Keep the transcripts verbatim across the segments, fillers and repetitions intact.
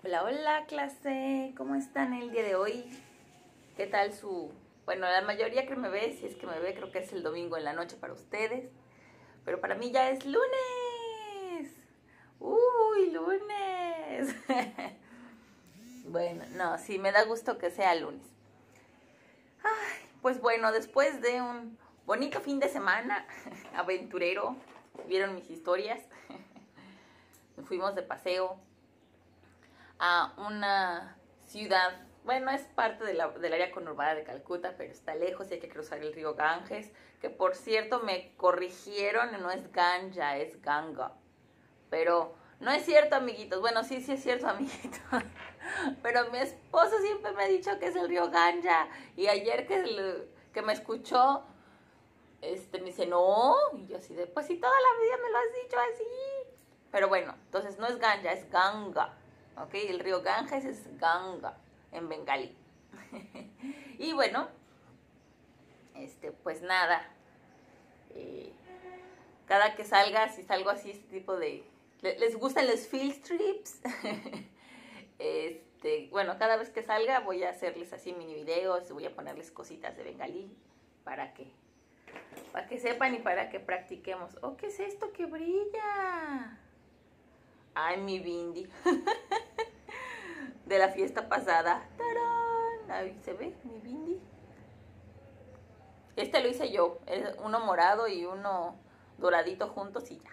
Hola, hola clase, ¿cómo están el día de hoy? ¿Qué tal su...? Bueno, la mayoría que me ve, si es que me ve, creo que es el domingo en la noche para ustedes, pero para mí ya es lunes. ¡Uy, lunes! Bueno, no, sí, me da gusto que sea lunes. Ay, pues bueno, después de un bonito fin de semana aventurero, vieron mis historias, nos fuimos de paseo a una ciudad, bueno, es parte de la, del área conurbada de Calcuta, pero está lejos y hay que cruzar el río Ganges, que por cierto me corrigieron, no es Ganja, es Ganga. Pero no es cierto, amiguitos. Bueno, sí, sí es cierto, amiguitos. Pero mi esposo siempre me ha dicho que es el río Ganja. Y ayer que, le, que me escuchó, este, me dice, no. Y yo así de, pues si toda la vida me lo has dicho así. Pero bueno, entonces no es Ganja, es Ganga. ¿Ok? El río Ganges es Ganga en bengalí. Y bueno, este, pues nada. Eh, cada que salga, si salgo así, este tipo de... ¿Les gustan los field trips? Este, bueno, cada vez que salga voy a hacerles así mini videos, voy a ponerles cositas de bengalí para que, para que sepan y para que practiquemos. Oh, ¿qué es esto que brilla? Ay, mi bindi. De la fiesta pasada. ¡Tarán! Ahí se ve mi bindi. Este lo hice yo, uno morado y uno doradito juntos y ya.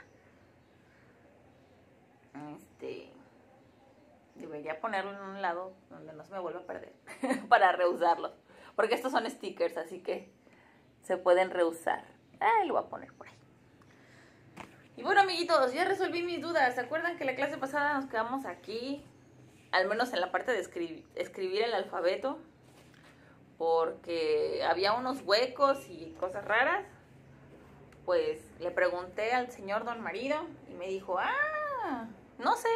Este, debería ponerlo en un lado donde no se me vuelva a perder para reusarlos. Porque estos son stickers, así que se pueden reusar. Ah, lo voy a poner por ahí. Y bueno, amiguitos, ya resolví mis dudas. ¿Se acuerdan que la clase pasada nos quedamos aquí? Al menos en la parte de escribir, escribir el alfabeto. Porque había unos huecos y cosas raras. Pues le pregunté al señor don marido y me dijo, ah, no sé.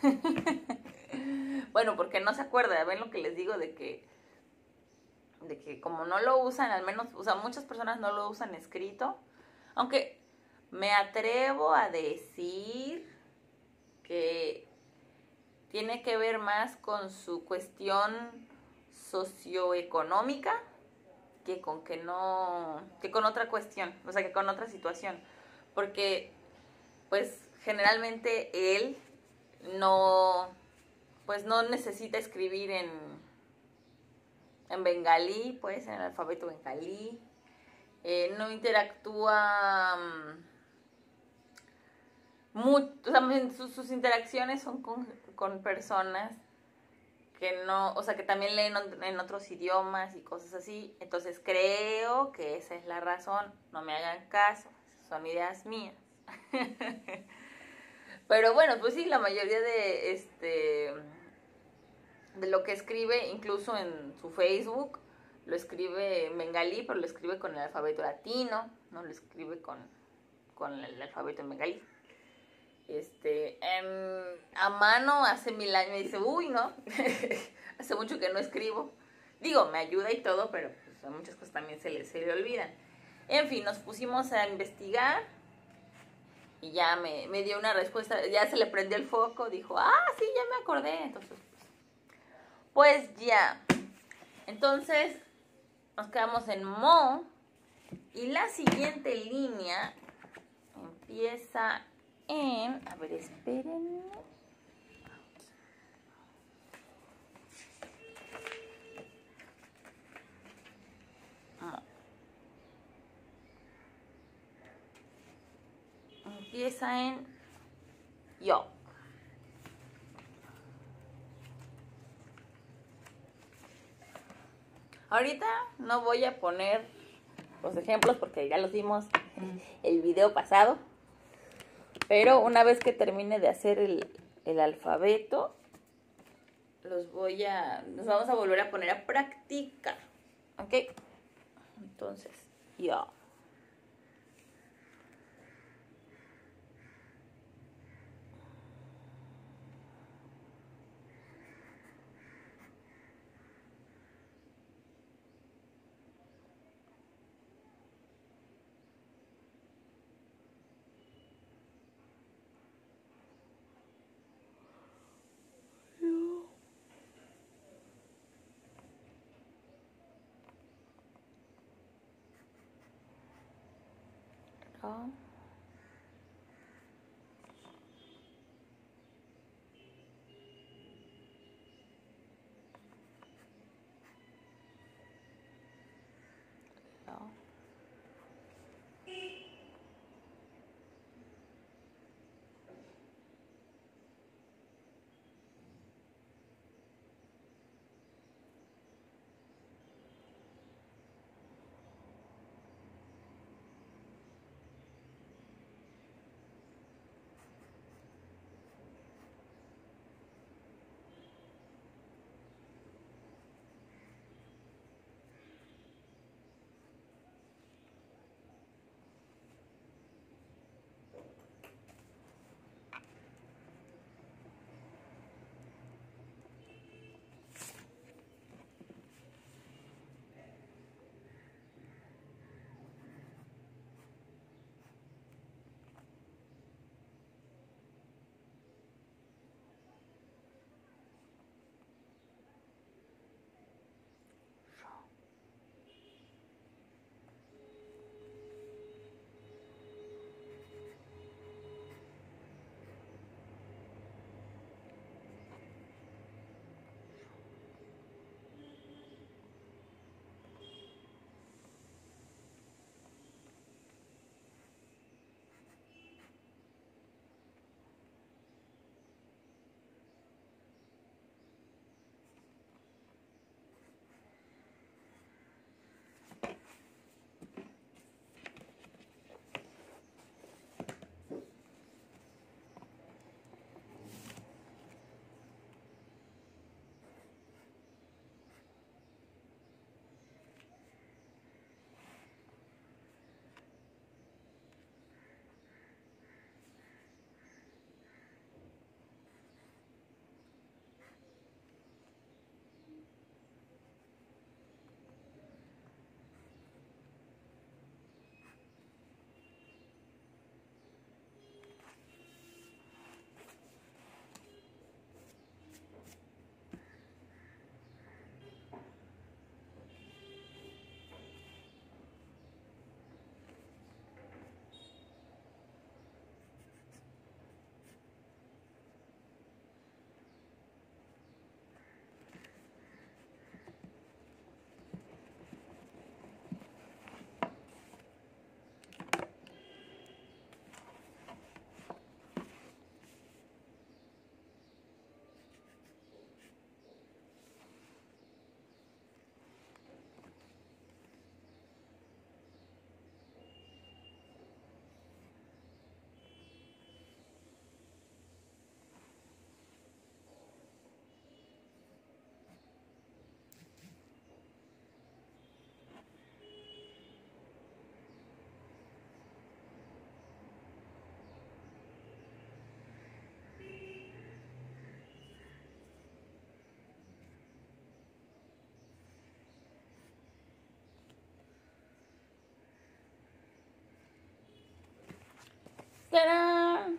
Bueno, porque no se acuerda, ven lo que les digo de que de que como no lo usan, al menos, o sea, muchas personas no lo usan escrito, aunque me atrevo a decir que tiene que ver más con su cuestión socioeconómica que con que no, que con otra cuestión, o sea, que con otra situación, porque pues generalmente él no, pues no necesita escribir en, en bengalí, pues en el alfabeto bengalí, eh, no interactúa mucho, o sea, sus, sus interacciones son con, con personas que no, o sea, que también leen en otros idiomas y cosas así. Entonces creo que esa es la razón. No me hagan caso, son ideas mías. Pero bueno, pues sí, la mayoría de este de lo que escribe, incluso en su Facebook, lo escribe en bengalí, pero lo escribe con el alfabeto latino, no lo escribe con, con el alfabeto en bengalí. Este, eh, a mano hace mil años me dice, uy, no, hace mucho que no escribo. Digo, me ayuda y todo, pero pues, a muchas cosas también se le, se le olvidan. En fin, nos pusimos a investigar y ya me, me dio una respuesta, ya se le prendió el foco, dijo, ah, sí, ya me acordé. Entonces, pues, pues ya. Entonces, nos quedamos en mo y la siguiente línea empieza en, a ver, espérenme. Empieza en yo. Ahorita no voy a poner los ejemplos porque ya los vimos en el video pasado. Pero una vez que termine de hacer el, el alfabeto, los voy a, nos vamos a volver a poner a practicar. ¿Ok? Entonces, yo. Sha. La. ¡Tarán!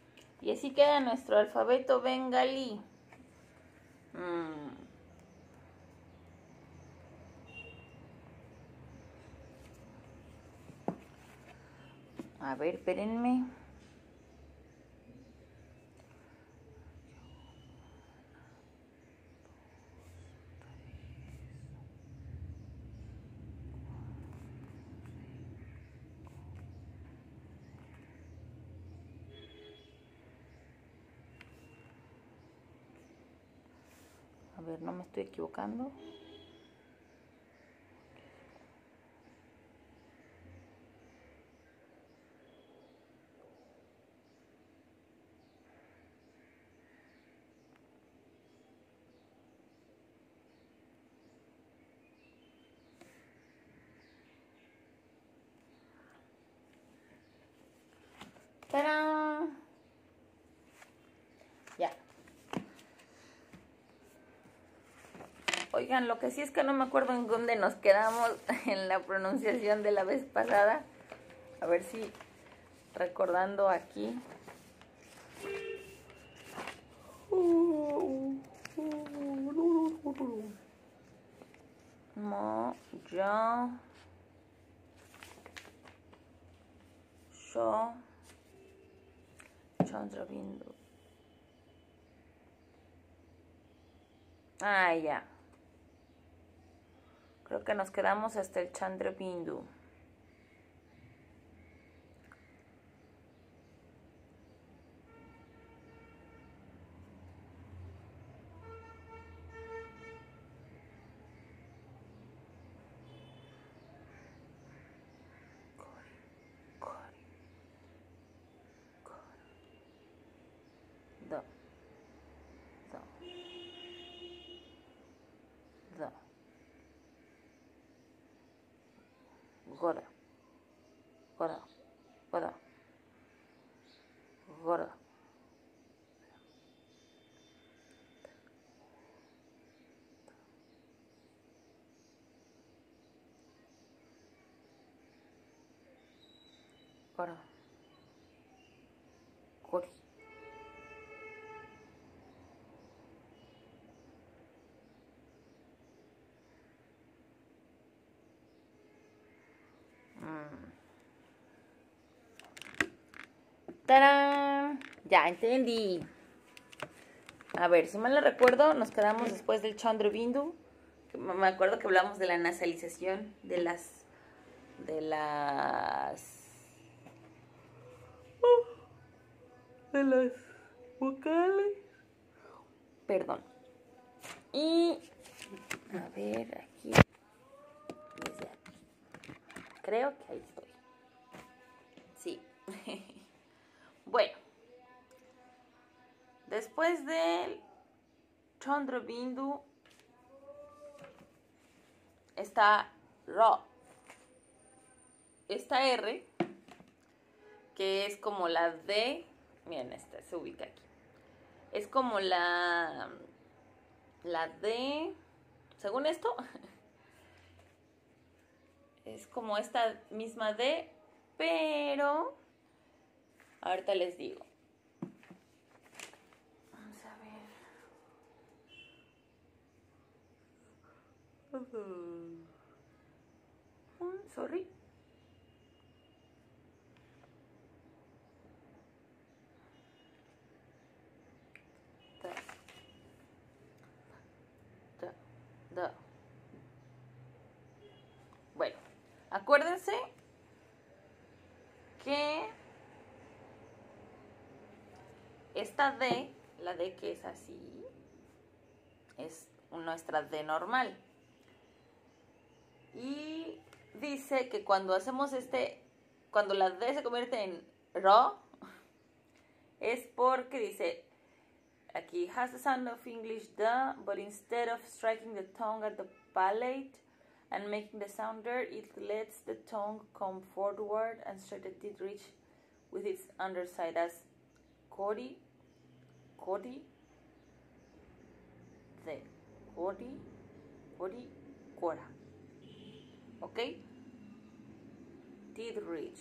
Y así queda nuestro alfabeto bengalí. Mm. A ver, espérenme. A ver, no me estoy equivocando. ¡Tarán! Ya. Oigan, lo que sí es que no me acuerdo en dónde nos quedamos en la pronunciación de la vez pasada. A ver si recordando aquí. Mo, ya. Yo. Chandrabindu. Ah, ya. Creo que nos quedamos hasta el Chandrabindu. Gora, gora, gora, gora. Gora. Gori. ¡Tarán! Ya entendí. A ver, si mal no recuerdo, nos quedamos después del Chandrabindu. Me acuerdo que hablamos de la nasalización de las de las de las vocales. Perdón. Y a ver, aquí desde aquí. Creo que ahí estoy. Sí. Bueno. Después del Chandrabindu está Ra. Esta R, que es como la D, miren, esta se ubica aquí. Es como la, la D, según esto, es como esta misma D, pero ahorita les digo. Vamos a ver. Uh, sorry. Da. Bueno, acuérdense que esta D, la D que es así, es nuestra D normal. Y dice que cuando hacemos este, cuando la D se convierte en Ra, es porque dice, aquí, has the sound of English da, but instead of striking the tongue at the palate and making the sound there, it lets the tongue come forward and straight the teeth reach with its underside as Kori, Kori, the Kori, Kori, Kora. ¿Ok? Teeth reach.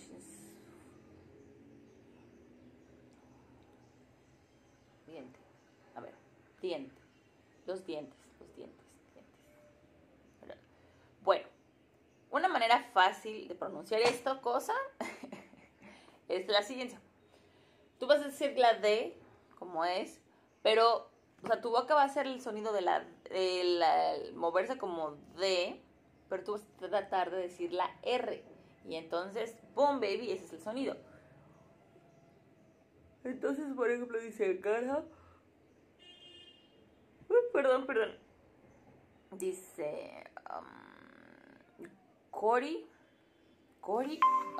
Diente. A ver, diente. Los dientes, los dientes, dientes. Bueno, una manera fácil de pronunciar esta cosa es la siguiente. Tú vas a decir la D, como es, pero, o sea, tu boca va a hacer el sonido de la, de la moverse como D, pero tú vas a tratar de decir la R. Y entonces, boom, baby, ese es el sonido. Entonces, por ejemplo, dice cara. Uy, perdón, perdón. Dice um, Cori. Cori.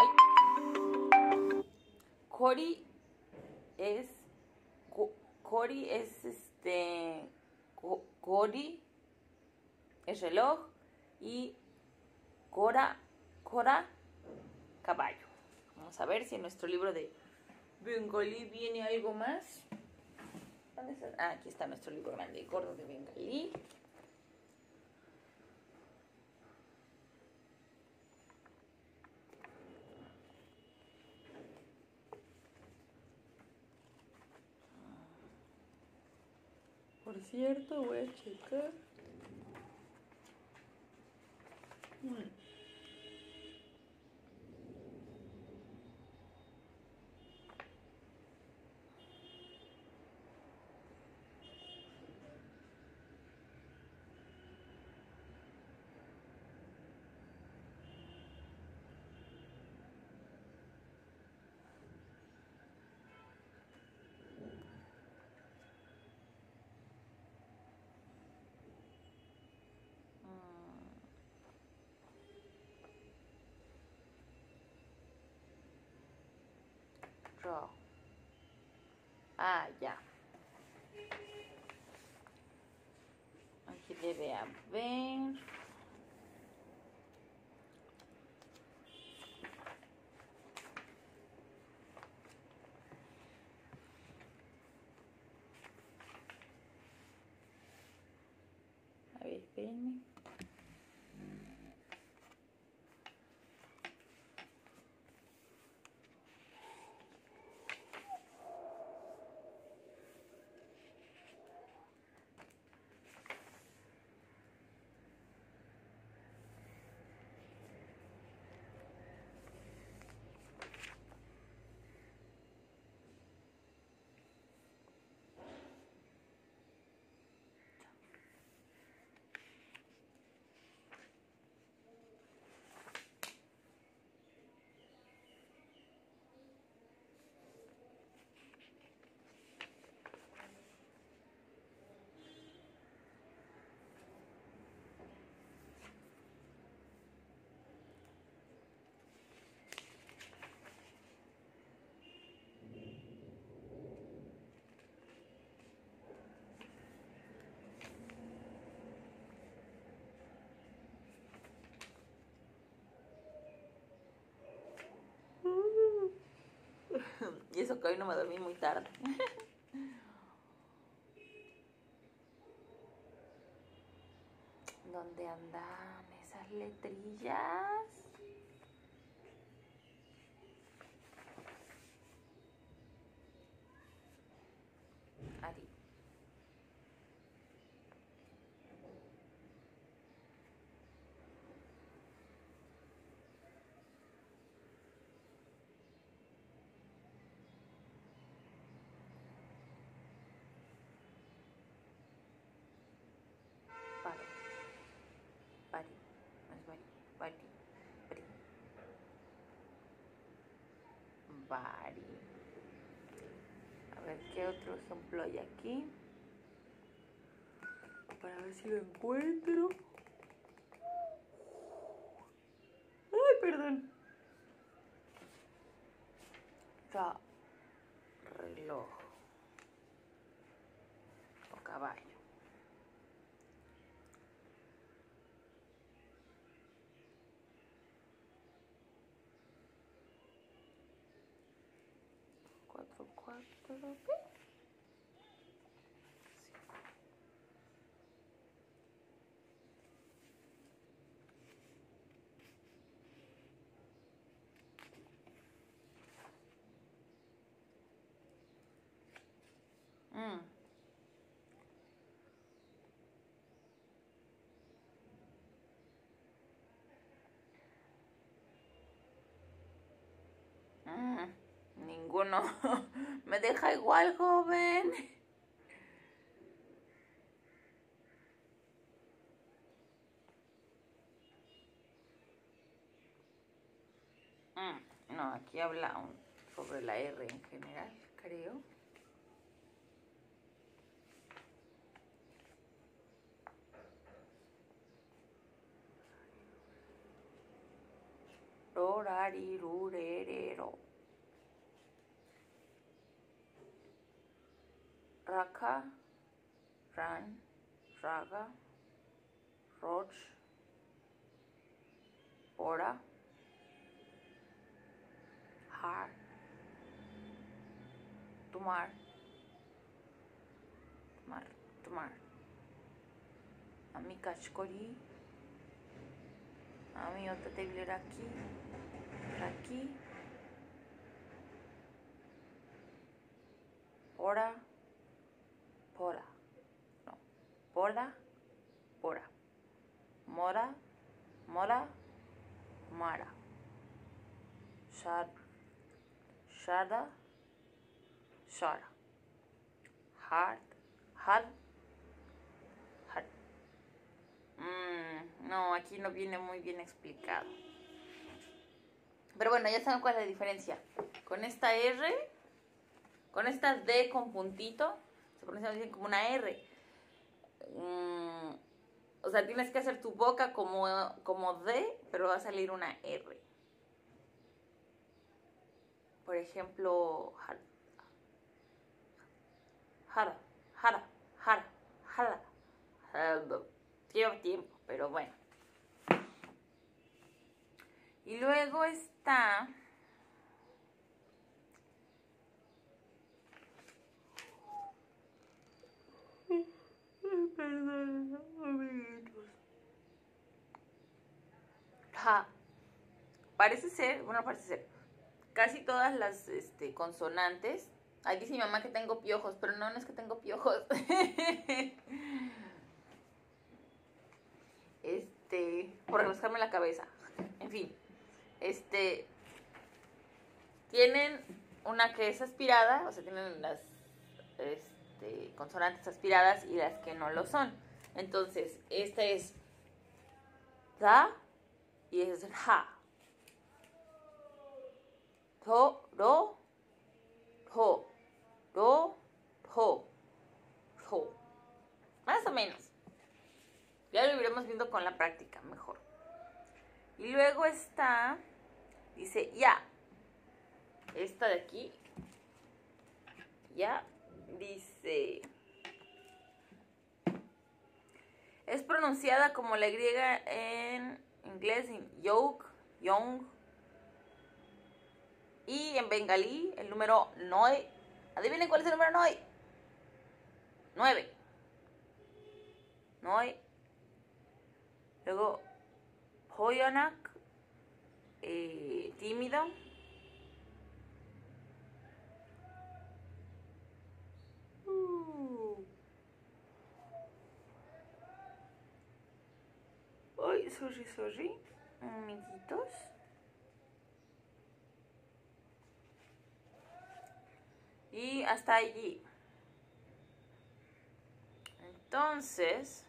Ay. Cori es. Cori es este. Cori es reloj. Y Cora. Cora, caballo. Vamos a ver si en nuestro libro de Bengalí viene algo más. ¿Dónde está? Ah, aquí está nuestro libro grande y gordo de Bengalí. Por cierto, voy a checar. Hmm. Ro. Ah, ya. Aquí debe haber. A ver, espérenme. Y eso que hoy no me dormí muy tarde. ¿Dónde andan esas letrillas? Ari. Paro. Pari. No es Bari. Bari. Bari. Bari. A ver qué otro ejemplo hay aquí. Para ver si lo encuentro. Ay, perdón. Ra. Reloj. O caballo. Cuatro, cuatro, ¿qué? Mm. Mm. Ninguno. Me deja igual, joven. Mm. No, aquí habla un, sobre la R en general, creo. Rorarirurerero. Raka, Ran, Raga, Roch, Ora, Har, Tumar, Tumar, Tumar. Ami Kachkori, Ami Otatebileraki, Raki, Ora, Pora. No, Pola, Pora. Mora, Mora, Mara. Shad, Shada, Shara. Hard, Had, Had. Mm, no, aquí no viene muy bien explicado. Pero bueno, ya saben cuál es la diferencia. Con esta R, con esta D con puntito, se pronuncia como una R. Mm, o sea, tienes que hacer tu boca como, como D, pero va a salir una R. Por por ejemplo, jara, jara, jara, jara, jara. Lleva tiempo, pero bueno. Y luego está perdón, amiguitos. Ja. Parece ser, bueno, parece ser, casi todas las este, consonantes. Ay, dice mi mamá que tengo piojos, pero no, no es que tengo piojos. Este, por rascarme la cabeza. En fin, este, tienen una que es aspirada, o sea, tienen las este, consonantes aspiradas y las que no lo son. Entonces, esta es da y es ja. To, ro, to, ro, to, to. Más o menos. Ya lo iremos viendo con la práctica mejor. Y luego está, dice ya. Esta de aquí, ya, dice, es pronunciada como la Y en inglés, en yoke, young. Y en bengalí, el número noi. Adivinen cuál es el número noi. Nueve. Noi. Luego, Hoyanak, eh, tímido. Uh. Ay, sorry, sorry. Amiguitos. Y hasta allí. Entonces,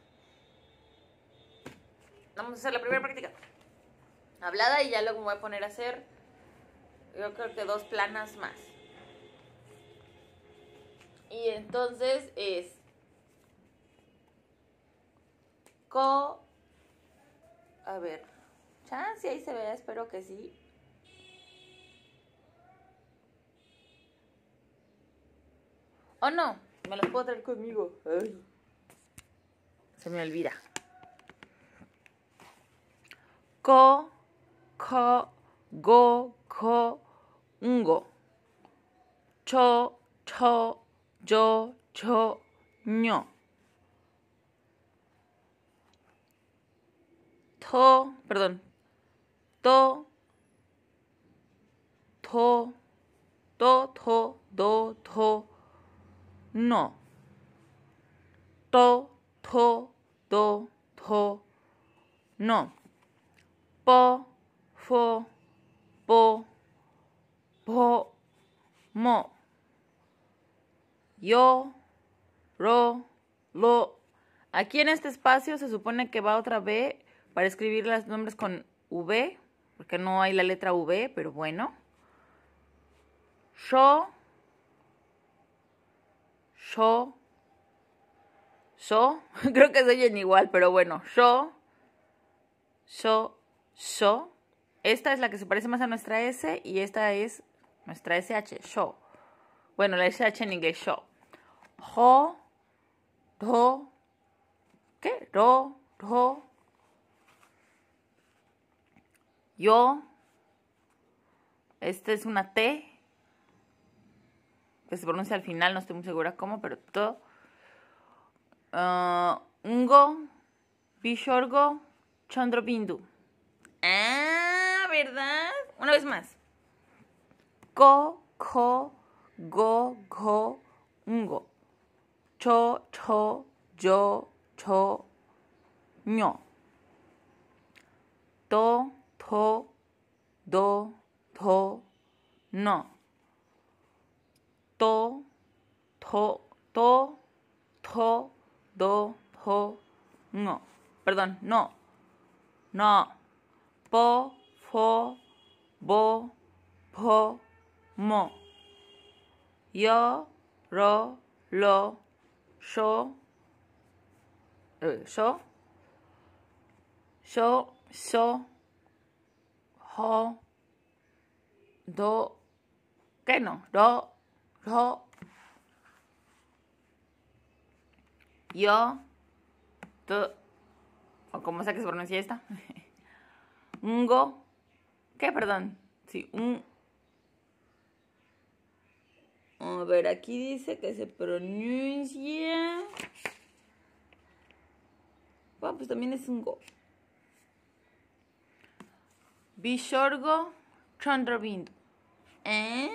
vamos a hacer la primera práctica hablada y ya luego me voy a poner a hacer, yo creo que dos planas más. Y entonces es co, a ver, chance ahí se ve, espero que sí. Oh no, me los puedo traer conmigo. Ay. Se me olvida. Co, co, go, co, ngo. Cho, cho, yo, cho, ño. To, perdón. To, to, to, to, do, to, no. To, to, do, to, no. Po, fo, po, po, mo. Yo, ro, lo. Aquí en este espacio se supone que va otra B para escribir los nombres con V, porque no hay la letra V, pero bueno. Yo, yo, yo, creo que se oyen igual, pero bueno. Yo, yo, yo. Esta es la que se parece más a nuestra S y esta es nuestra S H, yo. Bueno, la S H en inglés, yo. Jo, ro, ¿qué? Ro, ro. Yo. Esta es una T, que se pronuncia al final, no estoy muy segura cómo, pero to. Uh, ngo, bishorgo, chandrobindu. Ah, ¿verdad? Una vez más. Ko, ko, go, go, ngo. Cho, cho, yo, cho, ño. To, to, do, to, no. To, to, to, to, do, to, no. Perdón, no. No. Po, fo, bo, po, mo. Yo, ro, lo, yo, eh, yo, yo, yo, ho, do, ¿Qué no? Ro, ro. Yo, to, o como sea que se pronuncia esta. Ungo. ¿Qué? Perdón. Sí, un. A ver, aquí dice que se pronuncia. Bueno, pues también es un go. Bishorgo Chandrabindu. ¿Eh?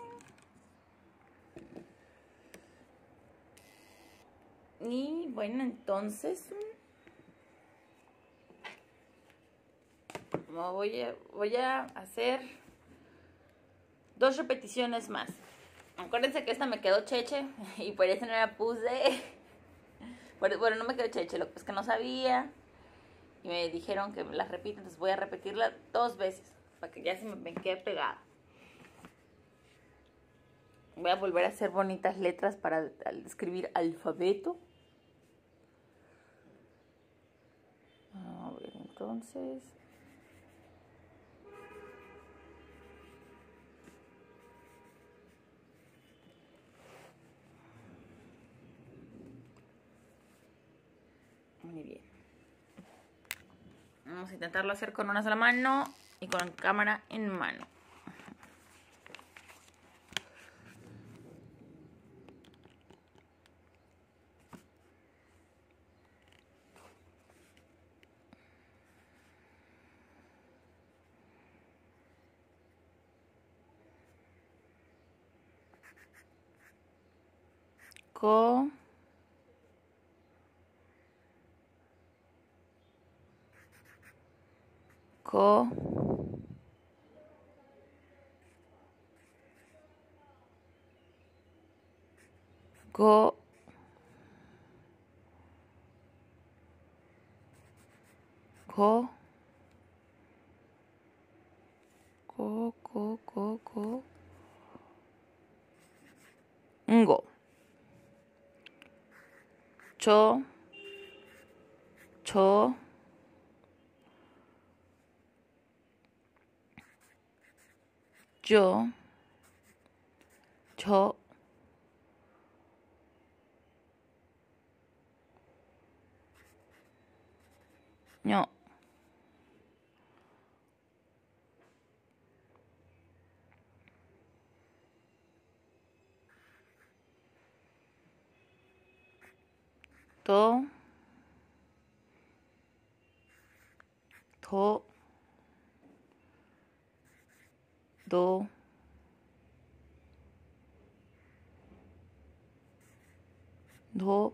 Y bueno, entonces voy a, voy a hacer dos repeticiones más. Acuérdense que esta me quedó cheche y por eso no la puse. Bueno, no me quedó cheche, lo que es que no sabía. Y me dijeron que las repita, entonces voy a repetirla dos veces para que ya se me, me quede pegada. Voy a volver a hacer bonitas letras para escribir alfabeto. A ver, entonces. Muy bien. Vamos a intentarlo hacer con una sola mano y con cámara en mano. Co. Co. Co. Co. Co, co, co, co. Ngo. Cho. Cho. Yo. Cho. Ño. To. To. Do. Do.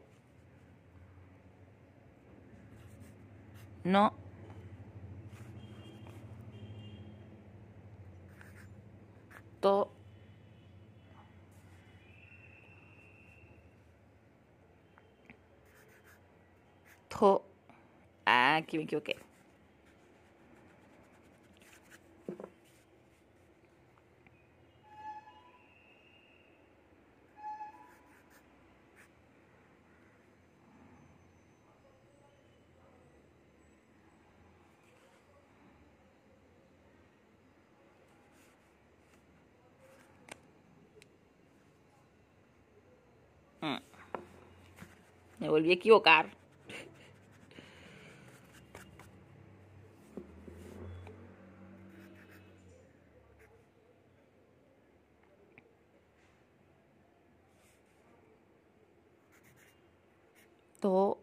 No. To. To. Ah, aquí me equivoqué. Mm. Me volví a equivocar. To.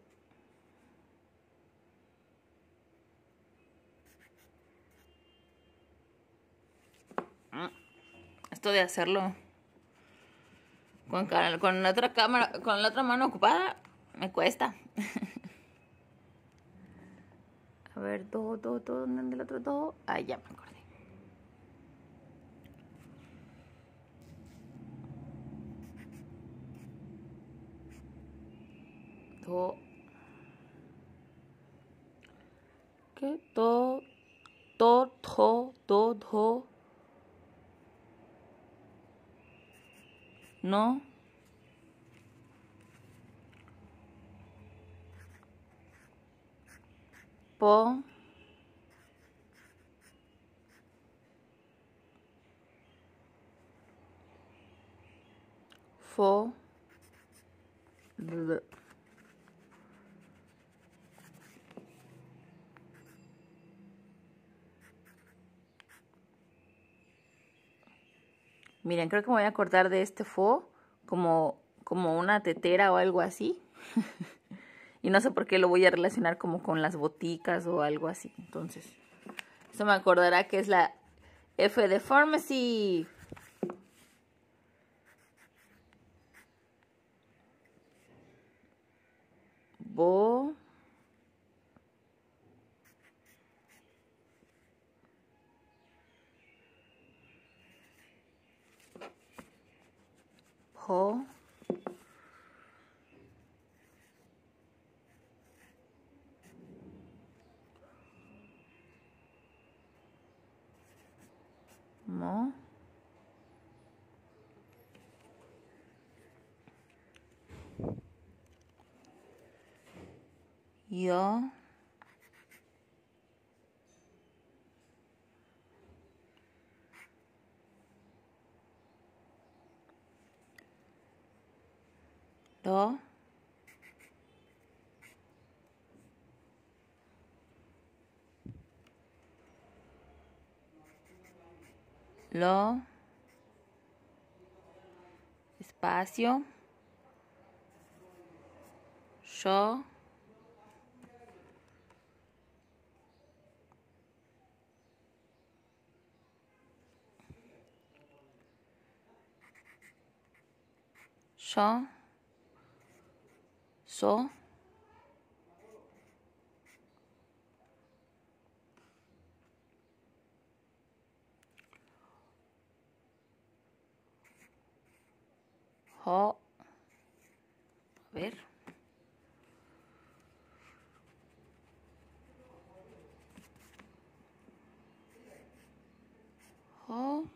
Mm. Esto de hacerlo con, con la otra cámara, con la otra mano ocupada, me cuesta. A ver, do, do, do, ¿dónde anda el otro do? Ah, ya me acordé. Do. ¿Qué? Do, do, do, do, do. No. Po. fo, d. Miren, creo que me voy a acordar de este fo como, como una tetera o algo así. Y no sé por qué lo voy a relacionar como con las boticas o algo así. Entonces, eso me acordará que es la F de pharmacy. Bo. Jo. Mo. Yo. Lo. Lo. Espacio. Yo. Yo. So. Jo. A ver. Jo.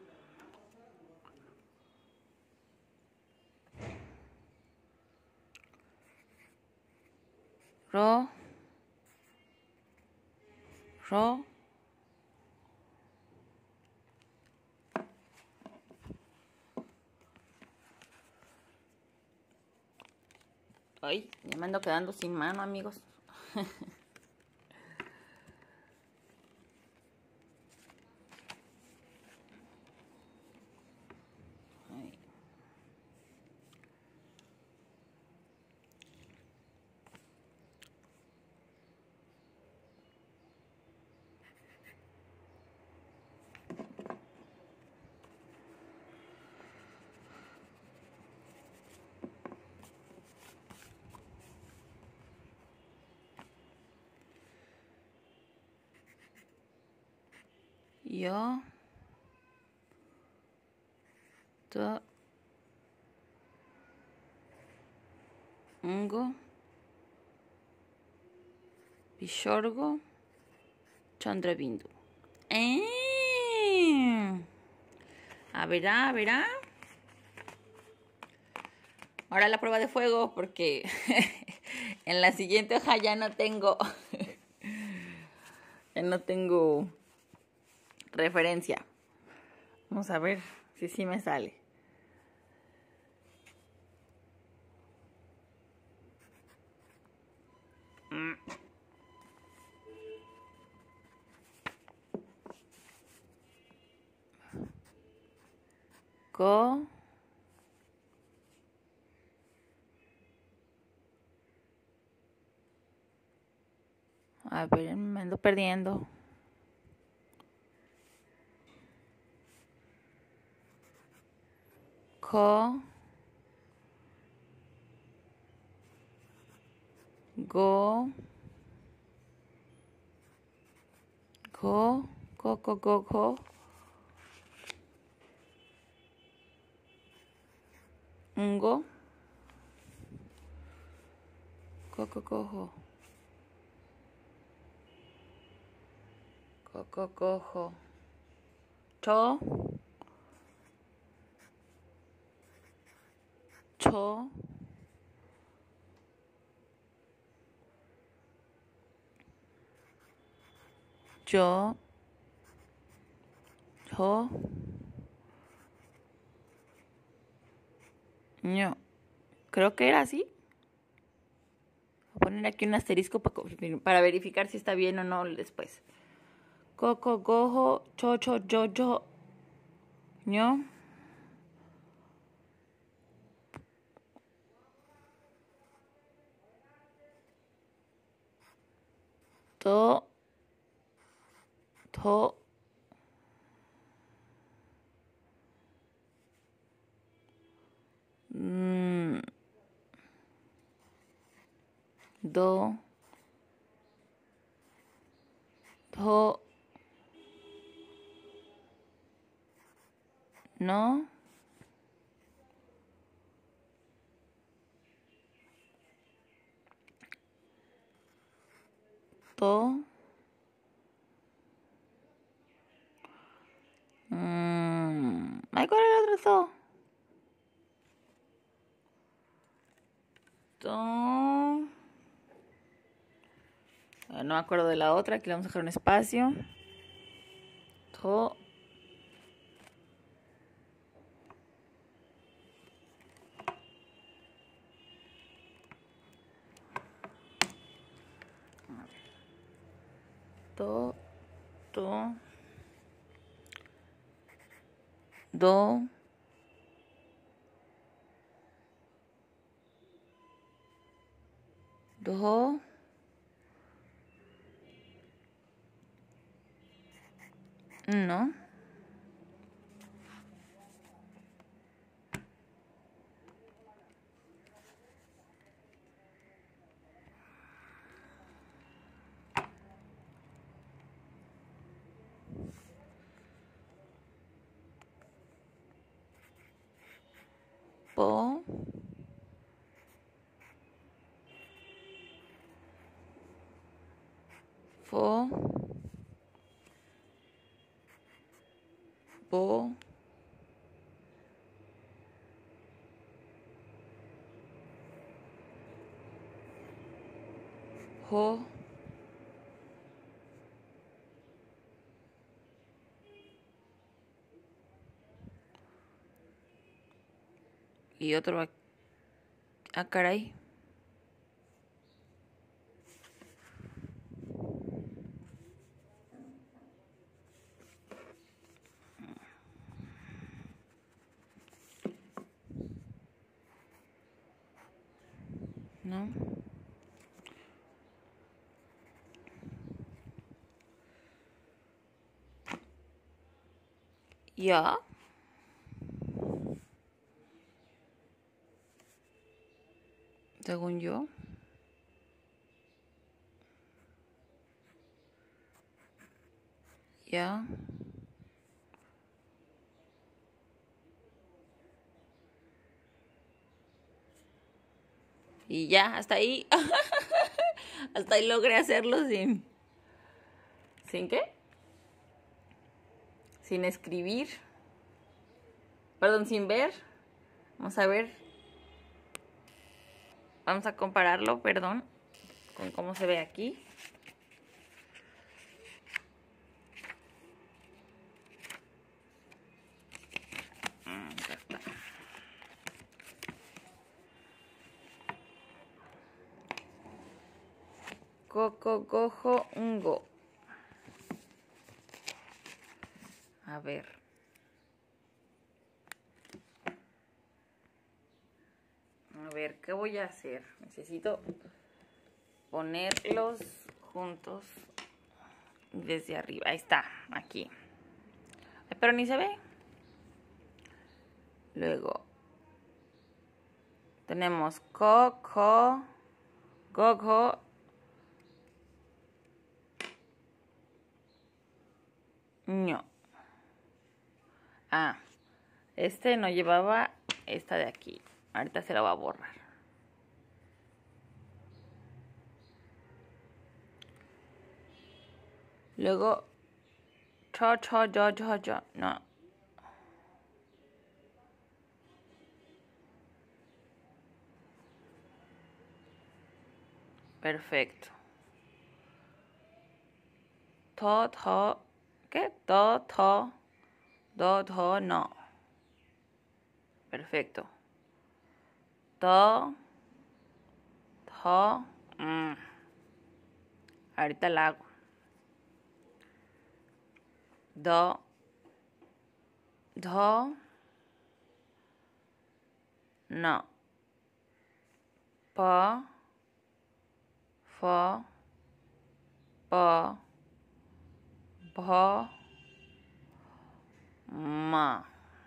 Ro. Ro. Ay, ya me ando quedando sin mano, amigos. Ay. Yo. To. Ungo. Pishorgo. Chandrabindu. Eh. A verá, a verá. Ahora la prueba de fuego porque en la siguiente hoja ya no tengo ya no tengo referencia. Vamos a ver si sí me sale. Co. A ver, me ando perdiendo. Co. Go. Go. Go, go, go, go. Ungo. Go, go, go, go. Go, go, go, go. Cho. Cho. Yo. Cho. No. Creo que era así. Voy a poner aquí un asterisco para, para verificar si está bien o no después. Coco, gojo, chocho, yoyo. ¿No? To. To. Mm. Do. Do. No. To. Mm. Ay, ¿cuál era el otro to? To. No me acuerdo de la otra. Aquí le vamos a dejar un espacio. To. To. To. Do. Do. No. Po. Fo. Po. Jo. Y otro aquí. Ah, caray. No. Ya. Según yo. Ya. Y ya, hasta ahí. Hasta ahí logré hacerlo sin... ¿Sin qué? Sin escribir. Perdón, sin ver. Vamos a ver. Vamos a compararlo, perdón, con cómo se ve aquí. Ya está. Coco, gojo, ungo. A ver. A ver, ¿qué voy a hacer? Necesito ponerlos juntos desde arriba. Ahí está, aquí. Pero ni se ve. Luego tenemos coco, gogo, ño. Ah, este no llevaba esta de aquí. Ahorita se la voy a borrar. Luego, cho, cho, yo, yo, yo. No. Perfecto. To, to. ¿Qué? To, to. Do, do, no. Perfecto. To, to, mm. Ahorita la hago. Do, do, no. Po, fo, po, bo, ma.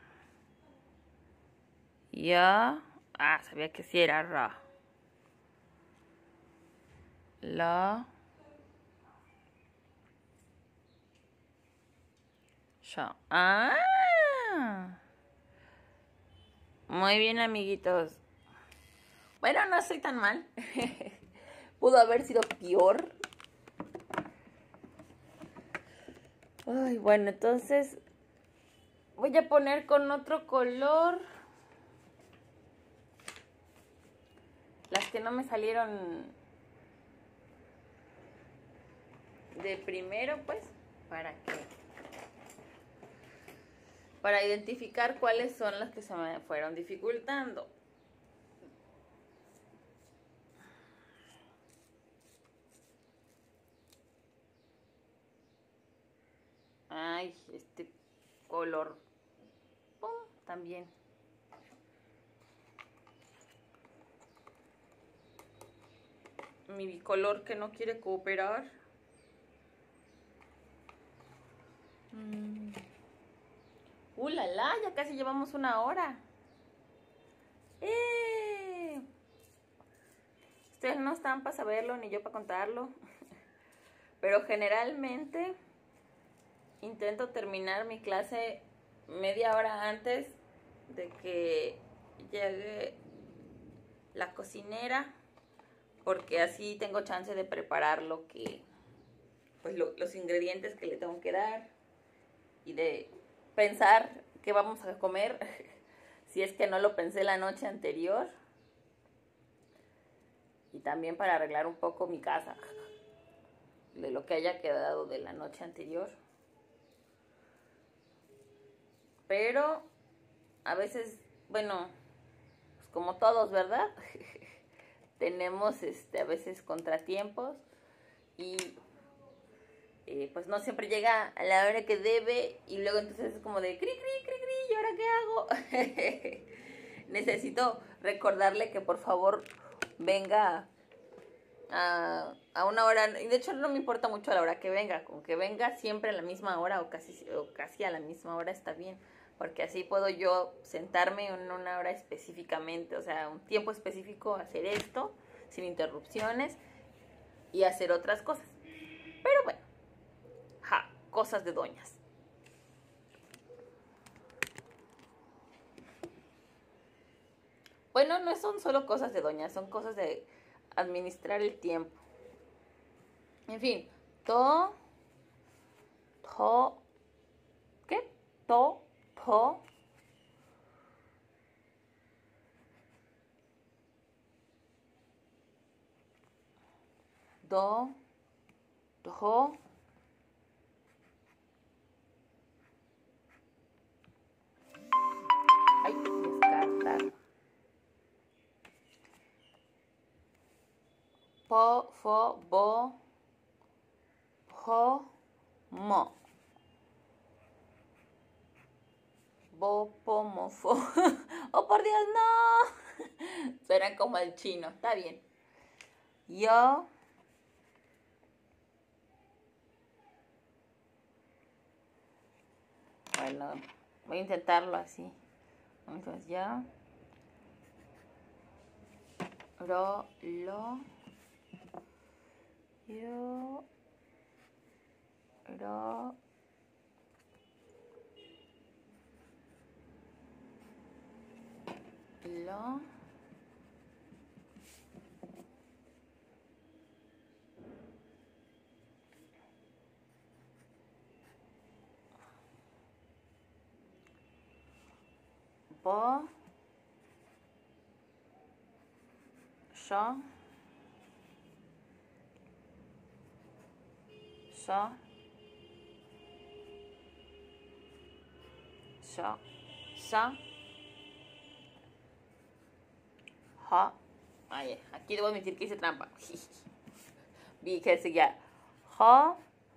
Ya. Ah, sabía que sí era ra. La. Sha. Ah. Muy bien, amiguitos. Bueno, no soy tan mal. Pudo haber sido peor. Ay, bueno, entonces voy a poner con otro color las que no me salieron de primero, pues, para que para identificar cuáles son las que se me fueron dificultando. Ay, este color. Pum, también. Mi color que no quiere cooperar. Mm. ¡Uh, la, la! Ya casi llevamos una hora. ¡Eh! Ustedes no están para saberlo ni yo para contarlo. Pero generalmente intento terminar mi clase media hora antes de que llegue la cocinera, porque así tengo chance de preparar lo que, pues lo, los ingredientes que le tengo que dar y de pensar qué vamos a comer si es que no lo pensé la noche anterior, y también para arreglar un poco mi casa de lo que haya quedado de la noche anterior. Pero a veces, bueno, pues como todos, ¿verdad? Tenemos este, a veces contratiempos y eh, pues no siempre llega a la hora que debe, y luego entonces es como de cri, cri, cri, cri, ¿y ahora qué hago? Necesito recordarle que por favor venga a, a una hora, y de hecho no me importa mucho la hora que venga, con que venga siempre a la misma hora o casi, o casi a la misma hora está bien, porque así puedo yo sentarme en una hora específicamente, o sea, un tiempo específico, hacer esto sin interrupciones y hacer otras cosas. Pero bueno, ja, cosas de doñas. Bueno, no son solo cosas de doñas, son cosas de administrar el tiempo. En fin, to, to, ¿qué? To, to, do, do, ay, descartar. Po, fo, bo, jo, mo. Bo, po, mo, fo. Oh, por Dios, no. Suenan como el chino, está bien. Yo. Bueno, voy a intentarlo así. Entonces ya. Ro, lo. Yo. Ro. Lo. Bo. Sho. So. So. Sa. ja. Ay, aquí debo admitir que hice trampa. Vi que seguía ja,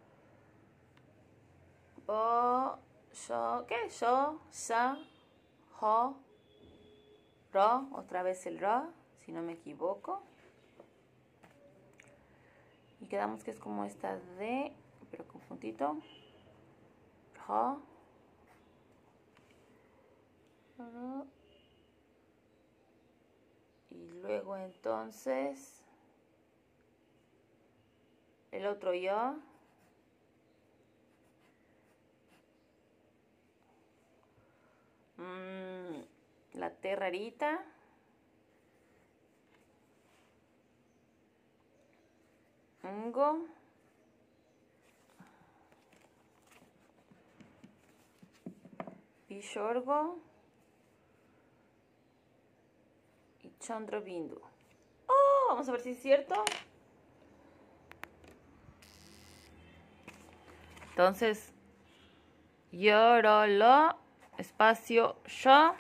bo, yo, ¿qué? Yo, sa, jo, ro, otra vez el ro, si no me equivoco. Y quedamos que es como esta D, pero con puntito. Ja, ro. Y luego entonces el otro yo. Mm, la T rarita. Ngo. Pishorgo. Y Chandrabindu. Oh, vamos a ver si es cierto. Entonces, yo, ro, lo, espacio, yo.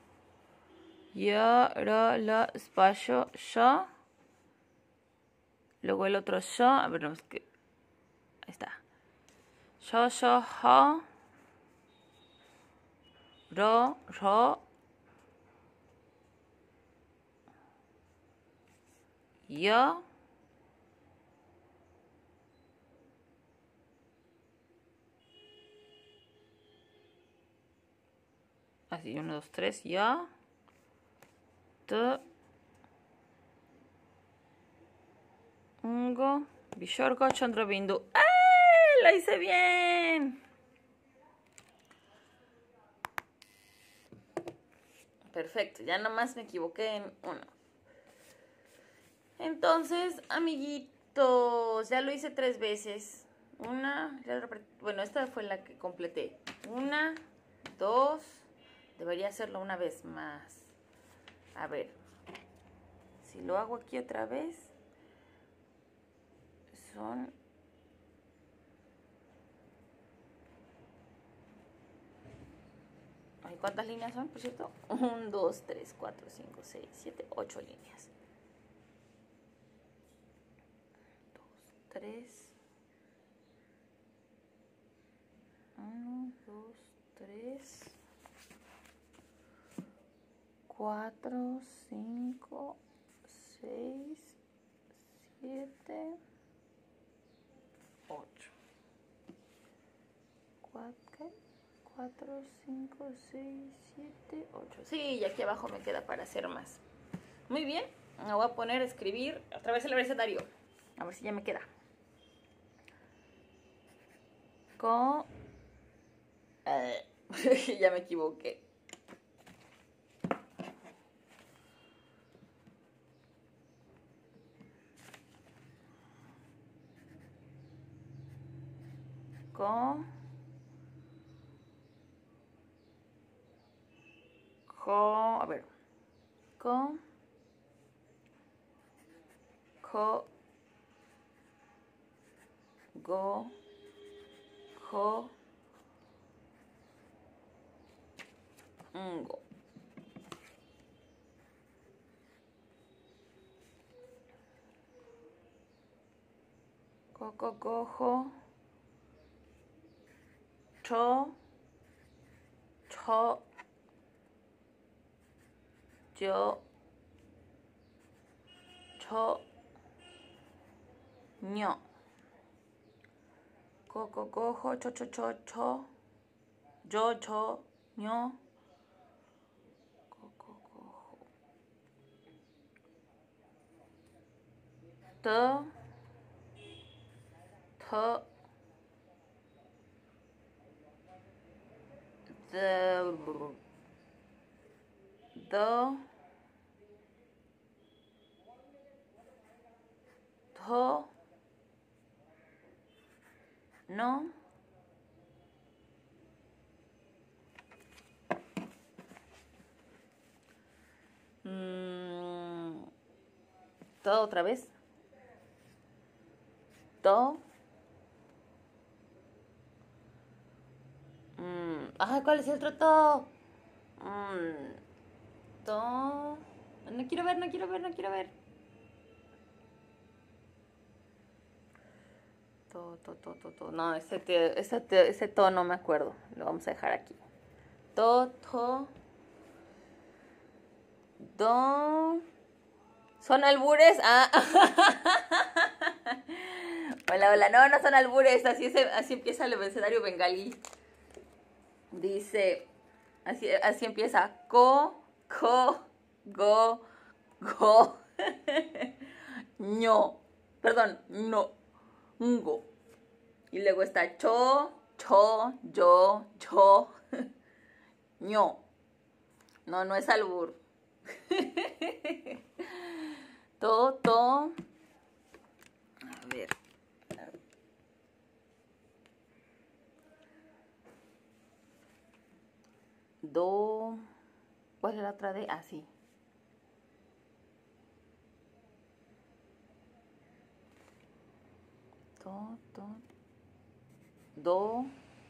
Yo, ro, lo, espacio, yo. Luego el otro yo. A ver, no, es que. Ahí está. Yo, yo, jo. Ro, ro. Yo. Así, uno, dos, tres, yo. T. Ngo. Vishorgo, Chandrabindu. ¡Ah! ¡Lo hice bien! Perfecto, ya nomás me equivoqué en uno. Entonces, amiguitos, ya lo hice tres veces. Una, bueno, esta fue la que completé. Una, dos, debería hacerlo una vez más. A ver, si lo hago aquí otra vez, son... Ay, ¿cuántas líneas son, por cierto? Un, dos, tres, cuatro, cinco, seis, siete, ocho líneas. Dos, tres. Uno, dos, tres. Cuatro, cinco, seis, siete, ocho. Cuatro, cuatro, cinco, seis, siete, ocho. Sí, y aquí abajo me queda para hacer más. Muy bien, me voy a poner a escribir otra vez el abecedario. A ver si ya me queda. Con... Eh, ya me equivoqué. Con... Con... A ver. Con... Co... Go... Jo... Ngo. Coco, cojo. Cho. Cho. Yo. Cho. Ño. Coco, cojo. Cho, cho, cho, cho. Yo, cho, ño. Coco, cojo. T. T. The. The. To. No. Mm, todo otra vez. To. Mm, ay, ¿cuál es el otro to? Mm, to. No quiero ver, no quiero ver, no quiero ver. To, to, to, to, to. No, ese, te, ese, te, ese to no me acuerdo. Lo vamos a dejar aquí. To, to. Do. ¿Son albures? Ah. Hola, hola. No, no son albures. Así, es, así empieza el abecedario bengalí. Dice, así, así empieza. Co, co, go, go. ño. Perdón, no. Ngo. Y luego está cho, cho, yo, yo. ño. No, no es albur. To, to. A ver. Do. ¿Cuál es la otra D? Ah, sí. To, to. Do.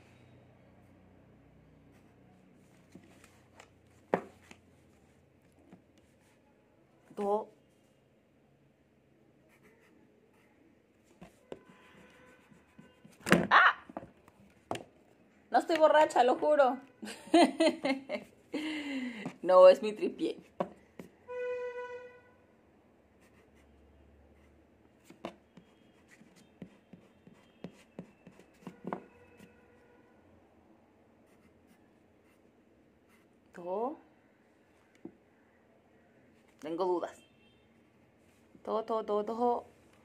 Do. ¡Ah! No estoy borracha, lo juro. No, es mi tripié. Do. Tengo dudas. Do, do, do, do.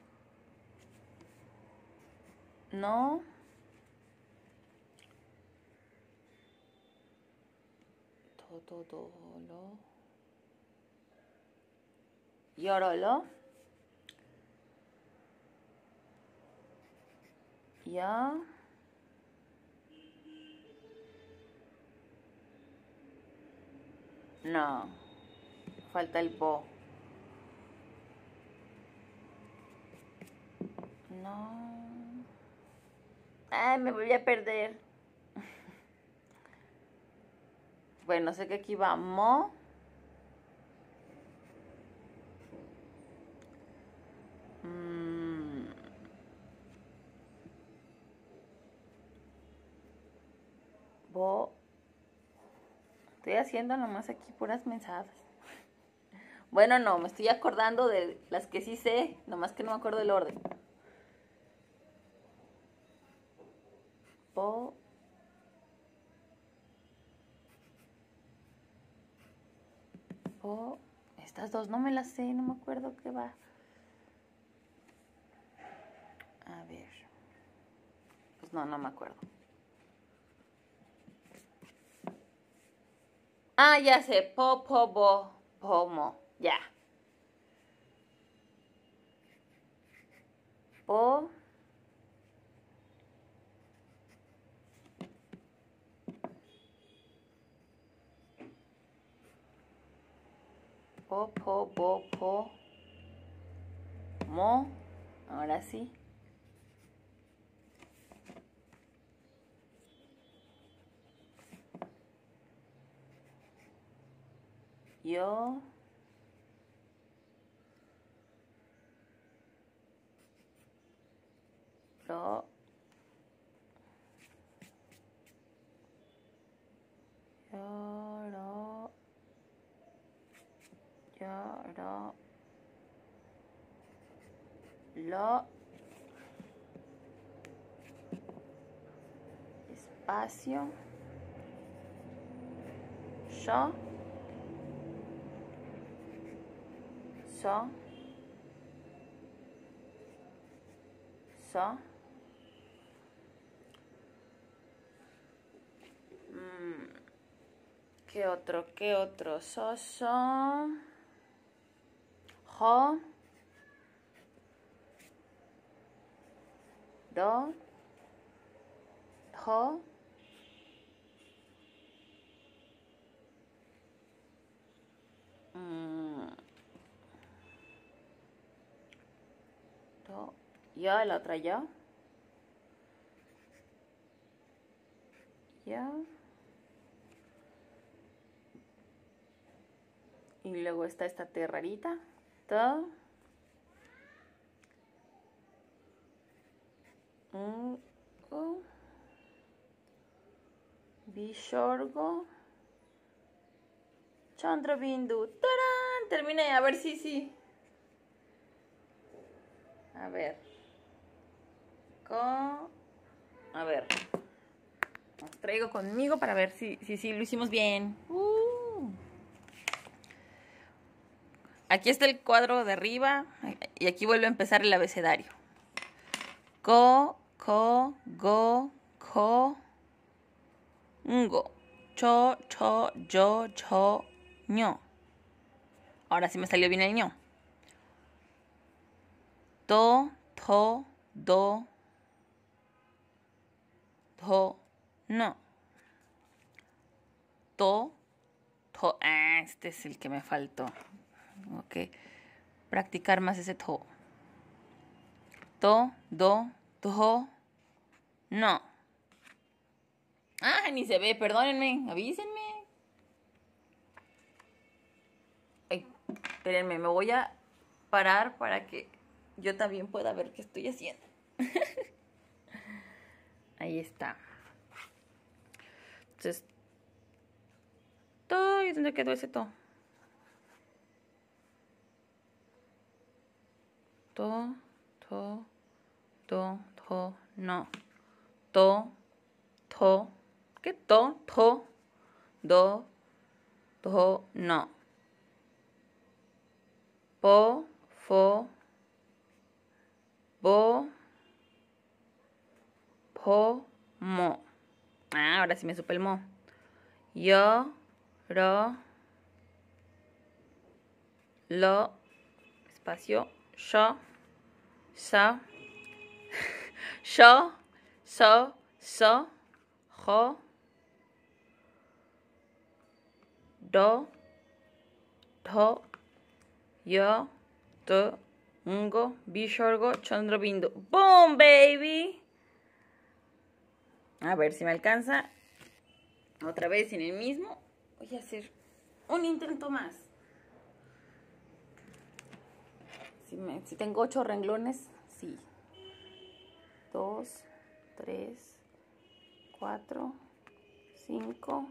No. Do, do, do, lo. Yorolo. Ya. No. Falta el po. No. Ay, me voy a perder. Bueno, sé que aquí va mo. Mm. Bo. Estoy haciendo nomás aquí puras mensadas. Bueno, no, me estoy acordando de las que sí sé, nomás que no me acuerdo del orden. Po. Po. Estas dos no me las sé, no me acuerdo qué va. A ver. Pues no, no me acuerdo. Ah, ya sé. Po, po, bo, po, mo. Ya. Po. Po, po, bo, po. Mo. Ahora sí. Yo. Lo. Lloro. Lloro. Lo. Espacio. Yo. So. So. Mm. ¿Qué otro? ¿Qué otro? So, so. Jo. Do. Jo. Mm. Do. Yo, la otra yo. Yo. Y luego está esta T rarita. To. Un. Uh. Bishorgo. Chandrabindu. ¡Tarán! Terminé. A ver si sí, sí. A ver. Con. A ver. Los traigo conmigo para ver si, si, si lo hicimos bien. Uh. Aquí está el cuadro de arriba. Y aquí vuelve a empezar el abecedario. Ko, ko, go, ko, ngo. Cho, cho, yo, cho, ño. Ahora sí me salió bien el ño. Do, to, do, do, no. To, to. Ah, este es el que me faltó. Ok. Practicar más ese to. To, do, do, no. Ah, ni se ve, perdónenme, avísenme. Ay, espérenme, me voy a parar para que yo también pueda ver qué estoy haciendo. Ahí está. Entonces, to, ¿y dónde quedó ese to? To, to, to, to, no. To, to. ¿Qué? To, to, do, do, no. Po, fo, bo, po, mo. Ah, ahora sí me supe el mo. Yo, ro, lo, espacio, yo, sa, yo, so, so, jo, do, do, yo, to, ungo, bishorgo, chandrabindu. ¡Boom, baby! A ver si me alcanza. Otra vez en el mismo. Voy a hacer un intento más. Si, me, si tengo ocho renglones, sí. Dos, tres, cuatro, cinco,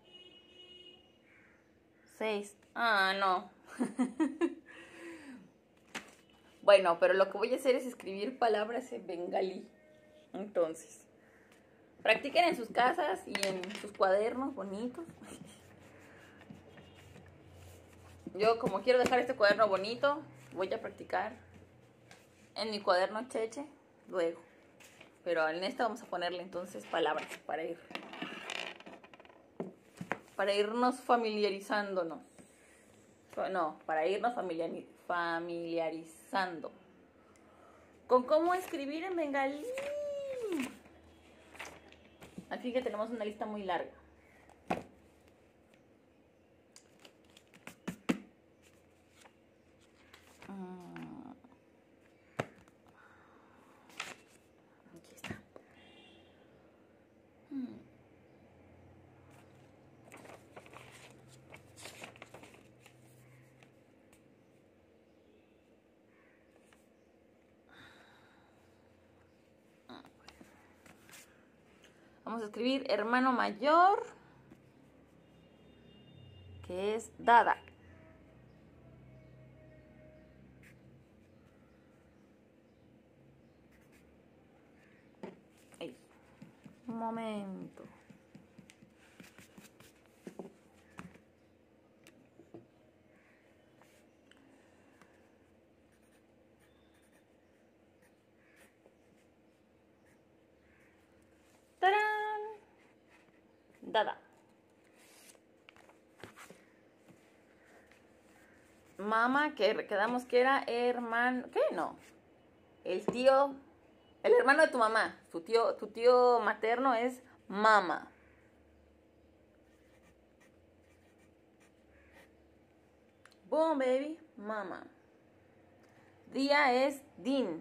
seis. Ah, no. Bueno, pero lo que voy a hacer es escribir palabras en bengalí. Entonces, practiquen en sus casas y en sus cuadernos bonitos. Yo, como quiero dejar este cuaderno bonito, voy a practicar en mi cuaderno cheche luego. Pero en esta vamos a ponerle entonces palabras para ir para irnos familiarizándonos. No, para irnos familiarizando con cómo escribir en bengalí. Al fin que tenemos una lista muy larga. Aquí está. Vamos a escribir hermano mayor, que es dada. Ahí. Un momento. ¡Tarán! Dada. Mamá, que quedamos que era hermano. ¿Qué? No. El tío. El hermano de tu mamá. Tu tío, tu tío materno es mama. Boom, baby. Mama. Día es din.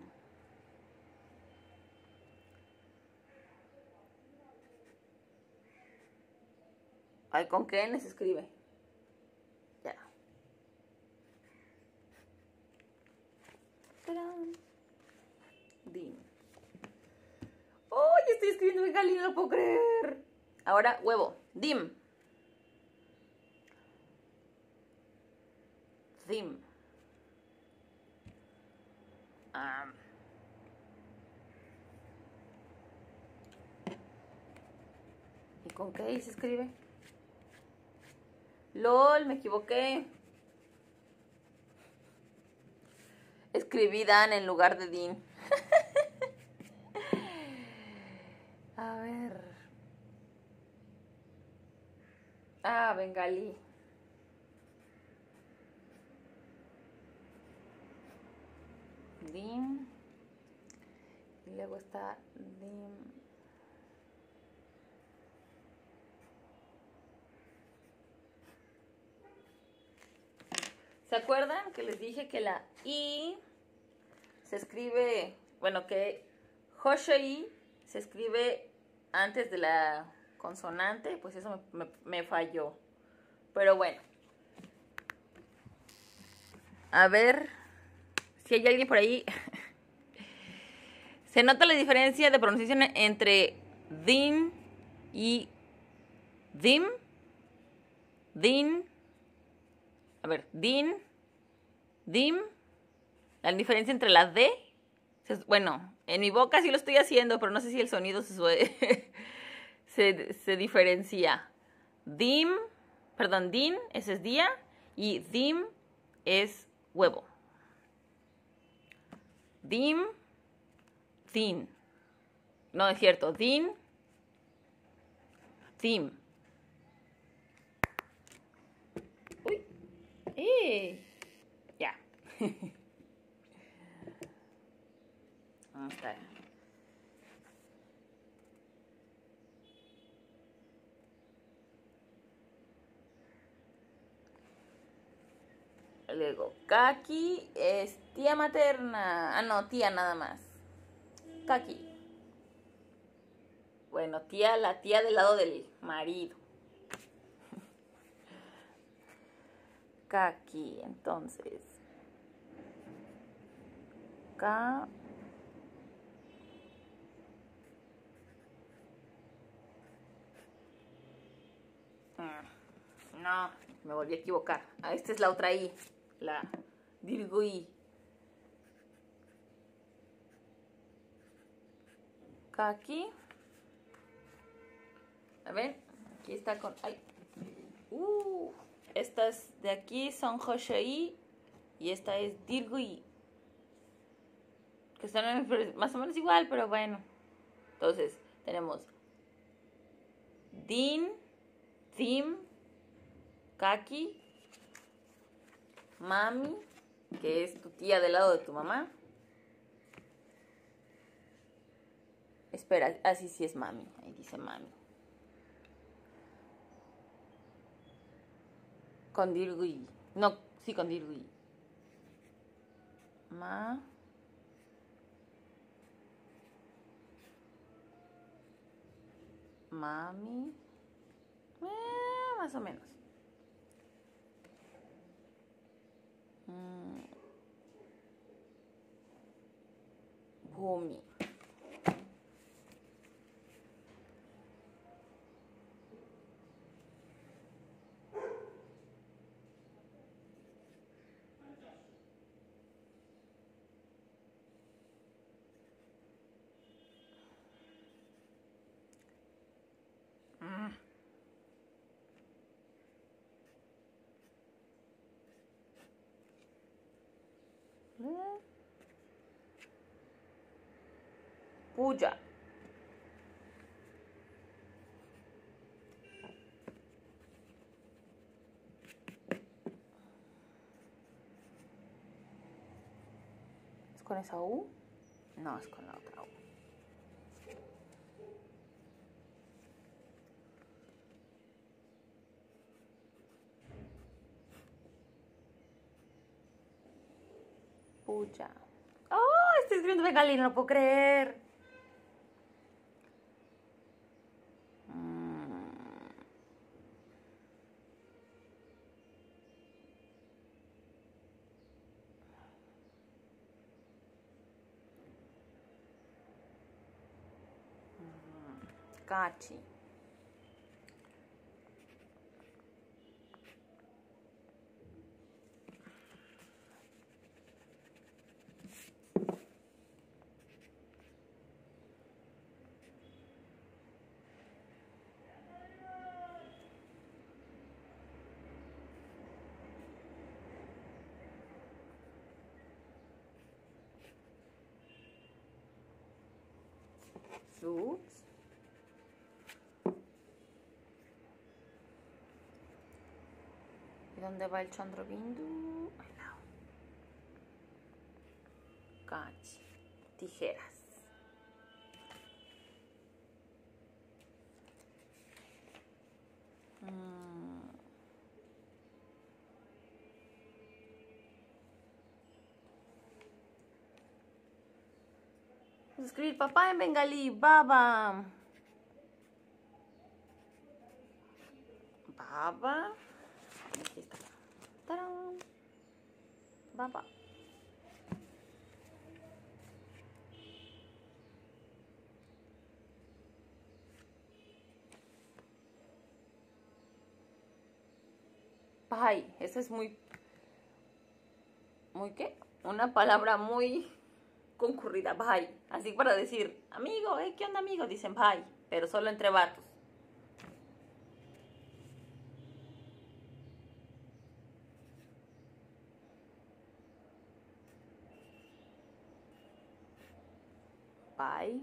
Ay, ¿con qué N se escribe? Ya. tarán. Din. ¡Oh! Ya estoy escribiendo bengalí, no lo puedo creer. Ahora, huevo. Dim. Dim. Um. ¿Y con qué se escribe? LOL, me equivoqué. Escribí Dan en lugar de Din. A ver. Ah, bengalí. Din. Y luego está Dim. ¿Se acuerdan que les dije que la I se escribe, bueno, que Hoshei se escribe antes de la consonante? Pues eso me, me, me falló. Pero bueno. A ver si hay alguien por ahí. Se nota la diferencia de pronunciación entre Din y Dim. Din. A ver, Din. Dim. La diferencia entre la D. Bueno, en mi boca sí lo estoy haciendo, pero no sé si el sonido se, se, se diferencia. Dim, perdón, Din, ese es día. Y Dim es huevo. Dim, Din. No es cierto, Din, Dim. Uy. ¡Eh! Ya. Vamos a ver. Luego, Kaki es tía materna. Ah, no, tía nada más. Kaki. Bueno, tía, la tía del lado del marido. Kaki, entonces. K. No, me volví a equivocar. Ah, esta es la otra I. La Virgo I. Kaki. A ver, aquí está con... Ay. Uh, estas de aquí son Hoshei y esta es Dirgui. Que están más o menos igual, pero bueno. Entonces, tenemos Din, Dim, Kaki, Mami, que es tu tía del lado de tu mamá. Espera, así sí es Mami. Ahí dice Mami. Con Dirgui. No, sí, con Dirgui. Ma. Mami. Eh, más o menos. Mm. Bhumi. Puya. ¿Es con esa U? No, es con la otra U. Puya. ¡Oh! Estoy escribiendo bengalí, no lo puedo creer. Cachi. Ups. ¿Y dónde va el Chandrabindu? Al lado. Cachi. Tijeras. Mm. Escribir papá en bengalí, baba. Baba. Aquí está. ¡Tarán! Baba. Bye. Esa es muy... ¿Muy qué? Una palabra muy concurrida. Bye. Así para decir, amigo, ¿eh? ¿Qué onda, amigo? Dicen bye. Pero solo entre vatos. Bye.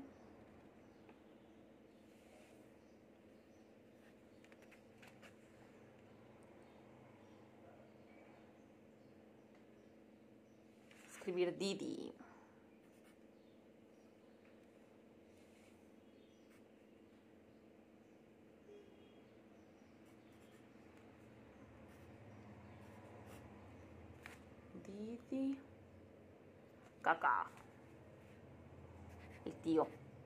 Escribir Didi. Didi. Caca. El tío.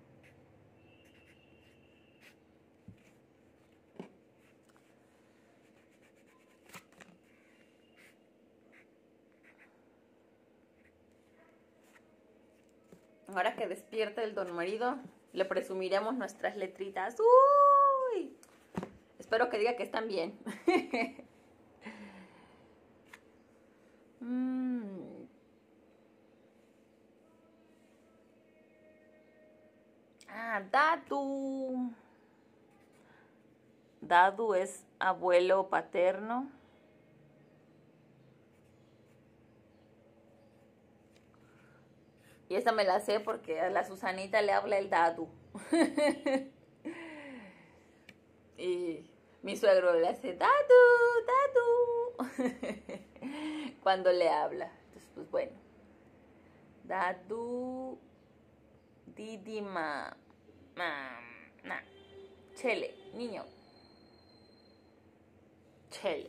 Ahora que despierte el don marido, le presumiremos nuestras letritas. ¡Uy! Espero que diga que están bien. mm. Ah, Dadu. Dadu es abuelo paterno. Y esta me la sé porque a la Susanita le habla el Dadu. Y mi suegro le hace Dadu, Dadu. Cuando le habla. Entonces, pues bueno. Dadu, Didima, ma, na. Chele, niño. Chele.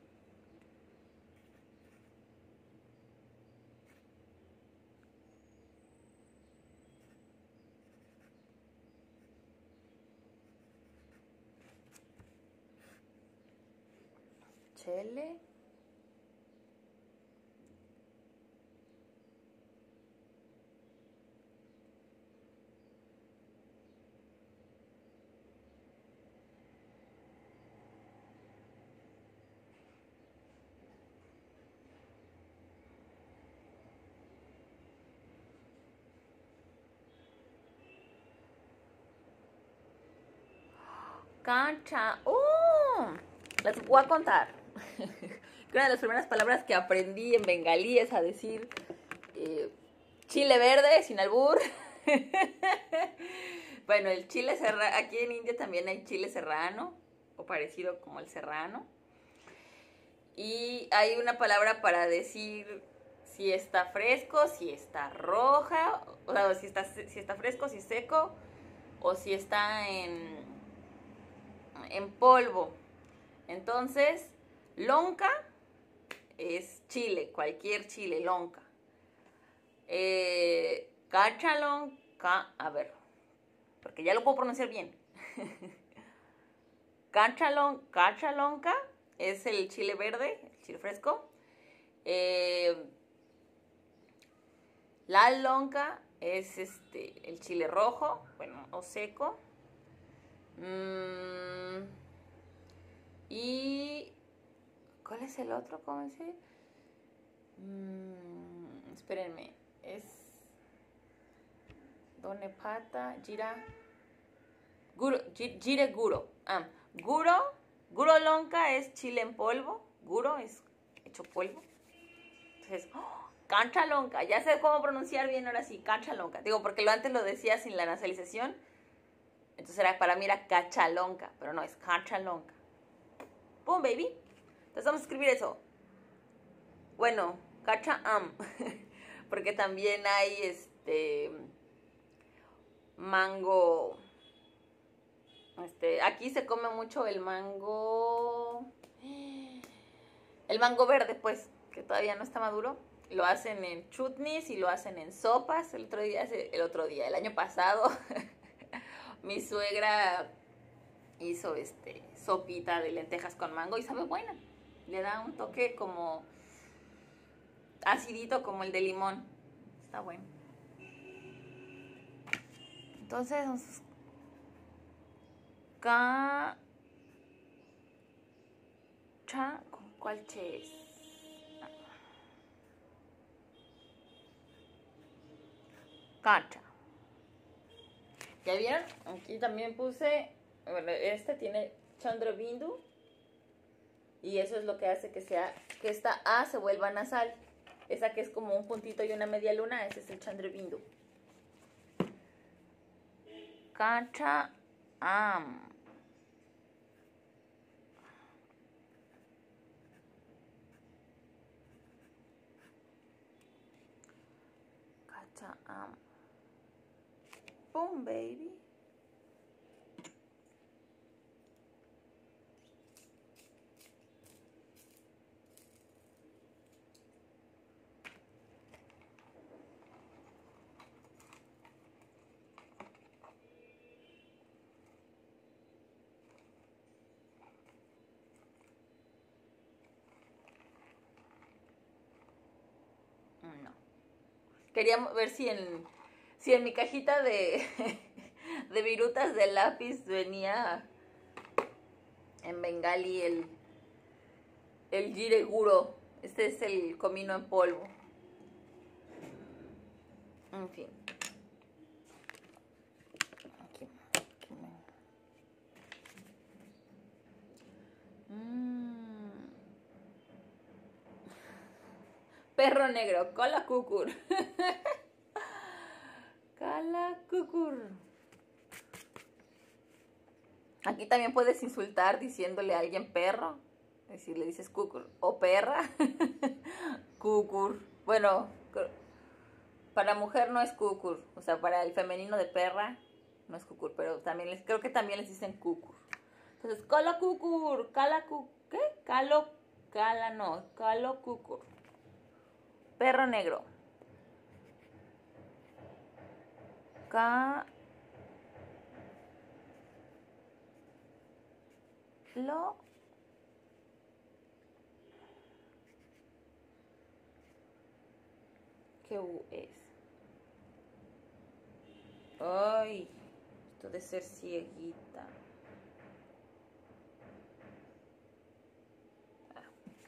Chele. Cancha. ¡Oh! Les voy a contar. Una de las primeras palabras que aprendí en bengalí es a decir eh, chile verde, sin albur. Bueno, el chile serrano, aquí en India también hay chile serrano, o parecido como el serrano. Y hay una palabra para decir si está fresco, si está roja, o sea, si está, si está fresco, si seco, o si está en, en polvo. Entonces, lonca es chile, cualquier chile, lonca. Eh, cachalón, ca, a ver, porque ya lo puedo pronunciar bien. Cachalón, cachalonca es el chile verde, el chile fresco. Eh, la lonca es este, el chile rojo, bueno, o seco. Mm, y... ¿Cuál es el otro? ¿Cómo dice? Mm, espérenme. Es... Donepata, Jira... Guro, Jire Guro. Ah, Guro, Guro Lonca es chile en polvo. Guro es hecho polvo. Entonces, ¡oh! Cancha lonca. Ya sé cómo pronunciar bien ahora sí, cancha lonca. Digo, porque lo antes lo decía sin la nasalización. Entonces era, para mí era cachalonca, pero no, es cachalonca. ¡Pum, baby! Entonces vamos a escribir eso. Bueno, cacha am. Porque también hay este mango. Este, aquí se come mucho el mango. El mango verde, pues, que todavía no está maduro. Lo hacen en chutneys y lo hacen en sopas. El otro día, el otro día, el año pasado, mi suegra hizo este sopita de lentejas con mango y sabe buena. Le da un toque como acidito como el de limón. Está bueno. Entonces, ca cha, ¿cuál che es? Cacha. ¿Ya vieron? Aquí también puse, bueno, este tiene Chandrabindu y eso es lo que hace que sea, que esta A se vuelva nasal. Esa que es como un puntito y una media luna, ese es el Chandrabindu. Cacha am. Cacha am. Boom, baby. No. Quería ver si en, si en mi cajita de, de virutas de lápiz venía en bengali el, el jire guro. Este es el comino en polvo. En fin. Aquí, aquí me... mm. Perro negro, cola cucur. Cala cucur. Aquí también puedes insultar diciéndole a alguien perro. Es decir, le dices cucur o perra. Cucur. Bueno, para mujer no es cucur. O sea, para el femenino de perra no es cucur. Pero también les, creo que también les dicen cucur. Entonces, cala cucur. Cala cucur. ¿Qué? Calo. Cala no. Calo cucur. Perro negro. Ca. Lo. ¿Qué U es? Ay, esto de ser cieguita. Ah.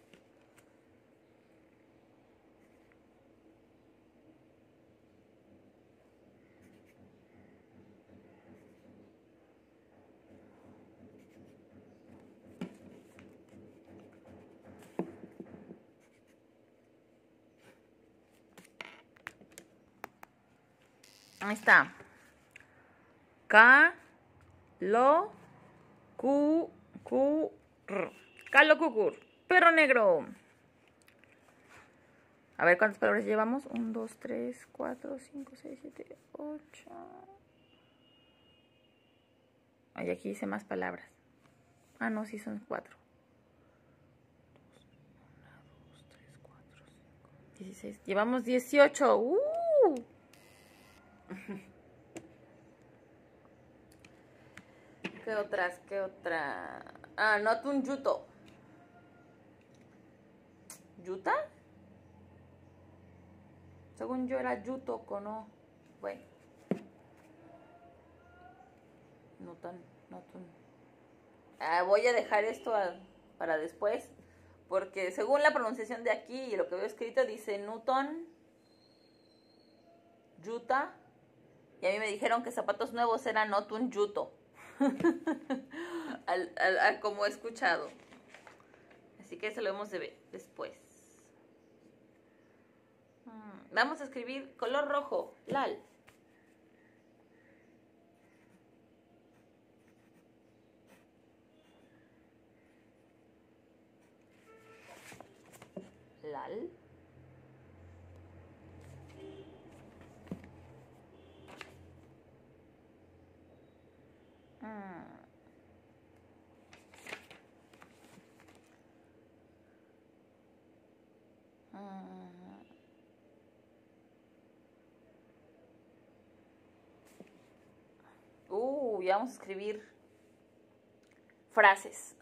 Ahí está. Ca, lo, cu, cu, r. Calo cucur. Perro negro. A ver cuántas palabras llevamos. uno, dos, tres, cuatro, cinco, seis, siete, ocho. Ay, aquí hice más palabras. Ah, no, sí son cuatro. uno, dos, tres, cuatro, cinco, dieciséis. Llevamos dieciocho. ¡Uh! ¿Qué otras? ¿Qué otra? Ah, no, un yuto. ¿Yuta? Según yo era yuto, ¿no? Bueno. No Notun, notun. Ah, voy a dejar esto a, para después, porque según la pronunciación de aquí y lo que veo escrito dice Newton, Yuta, y a mí me dijeron que zapatos nuevos eran Notun Yuto, al, al, al, como he escuchado. Así que eso lo vemos de ver después. Hmm. Vamos a escribir color rojo, lal. Lal. Mm. Mm. Uh, ya vamos a escribir frases.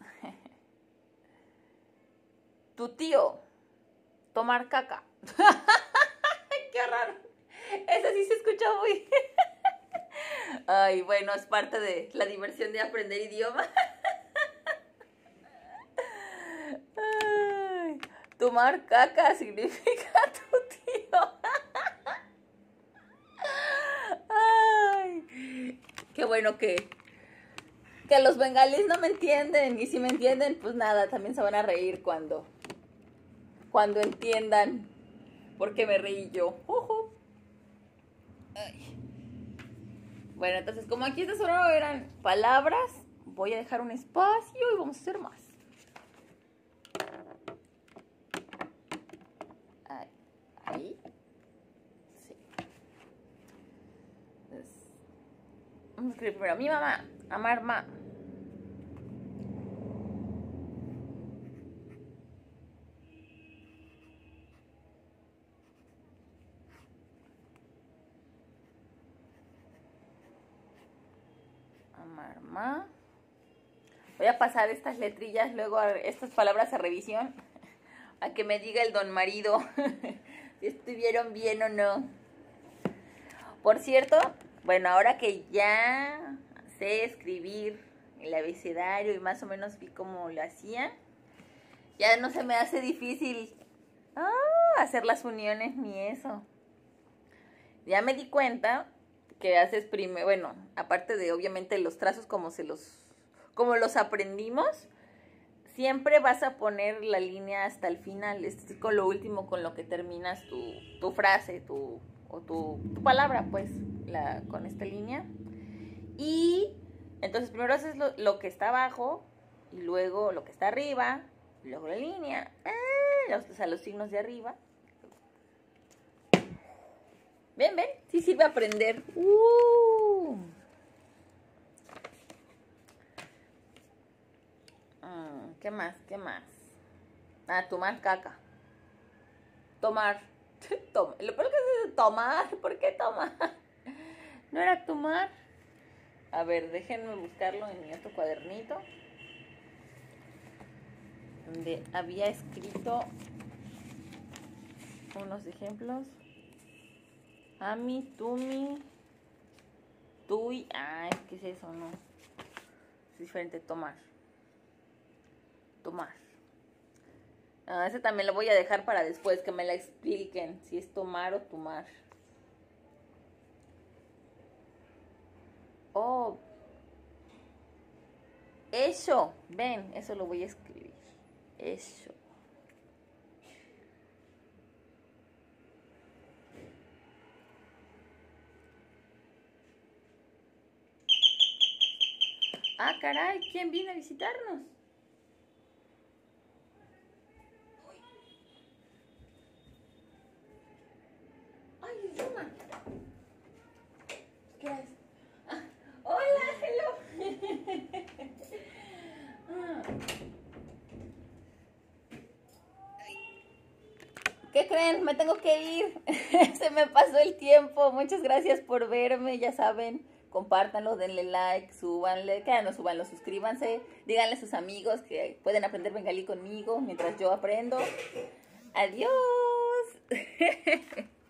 Tu tío, tomar caca. Qué raro. Eso sí se escucha muy... Ay, bueno, es parte de la diversión de aprender idioma. Ay, tomar caca significa tu tío. Ay, qué bueno que, que los bengalíes no me entienden. Y si me entienden, pues nada, también se van a reír cuando, cuando entiendan por qué me reí yo. Uh-huh. Ay. Bueno, entonces como aquí estas solo eran palabras, voy a dejar un espacio y vamos a hacer más. Ahí. Ahí. Sí. Entonces, vamos a escribir primero. Mi mamá. Amar ma. Amar ma. Voy a pasar estas letrillas, luego a estas palabras a revisión, a que me diga el don marido si estuvieron bien o no. Por cierto, bueno, ahora que ya sé escribir el abecedario y más o menos vi cómo lo hacían, ya no se me hace difícil ah, hacer las uniones ni eso. Ya me di cuenta que haces primero, bueno, aparte de obviamente los trazos como se los... como los aprendimos, siempre vas a poner la línea hasta el final. Es con lo último con lo que terminas tu, tu frase, tu, o tu, tu palabra, pues, la, con esta línea. Y entonces primero haces lo, lo que está abajo, y luego lo que está arriba, y luego la línea, ah, los, o sea, los signos de arriba. Ven, ven, sí sirve aprender. Uh. ¿Qué más? ¿Qué más? Ah, tomar caca. Tomar. Tom Lo peor que es tomar. ¿Por qué tomar? ¿No era tomar? A ver, déjenme buscarlo en mi otro cuadernito, donde había escrito unos ejemplos. Ami, tumi, tui. Ah, ¿qué es eso? No. Es diferente, tomar. Tomar. Ah, ese también lo voy a dejar para después, que me la expliquen, si es tomar o tomar. Oh. Eso. Ven, eso lo voy a escribir. Eso. Ah, caray, ¿quién vino a visitarnos? Ay, es Roma. ¿Qué haces? Ah, hola, hello. Ah. ¿Qué creen? Me tengo que ir. Se me pasó el tiempo. Muchas gracias por verme, ya saben. Compártanlo, denle like, súbanle, que no súbanlo, suscríbanse, díganle a sus amigos que pueden aprender bengalí conmigo mientras yo aprendo. Adiós.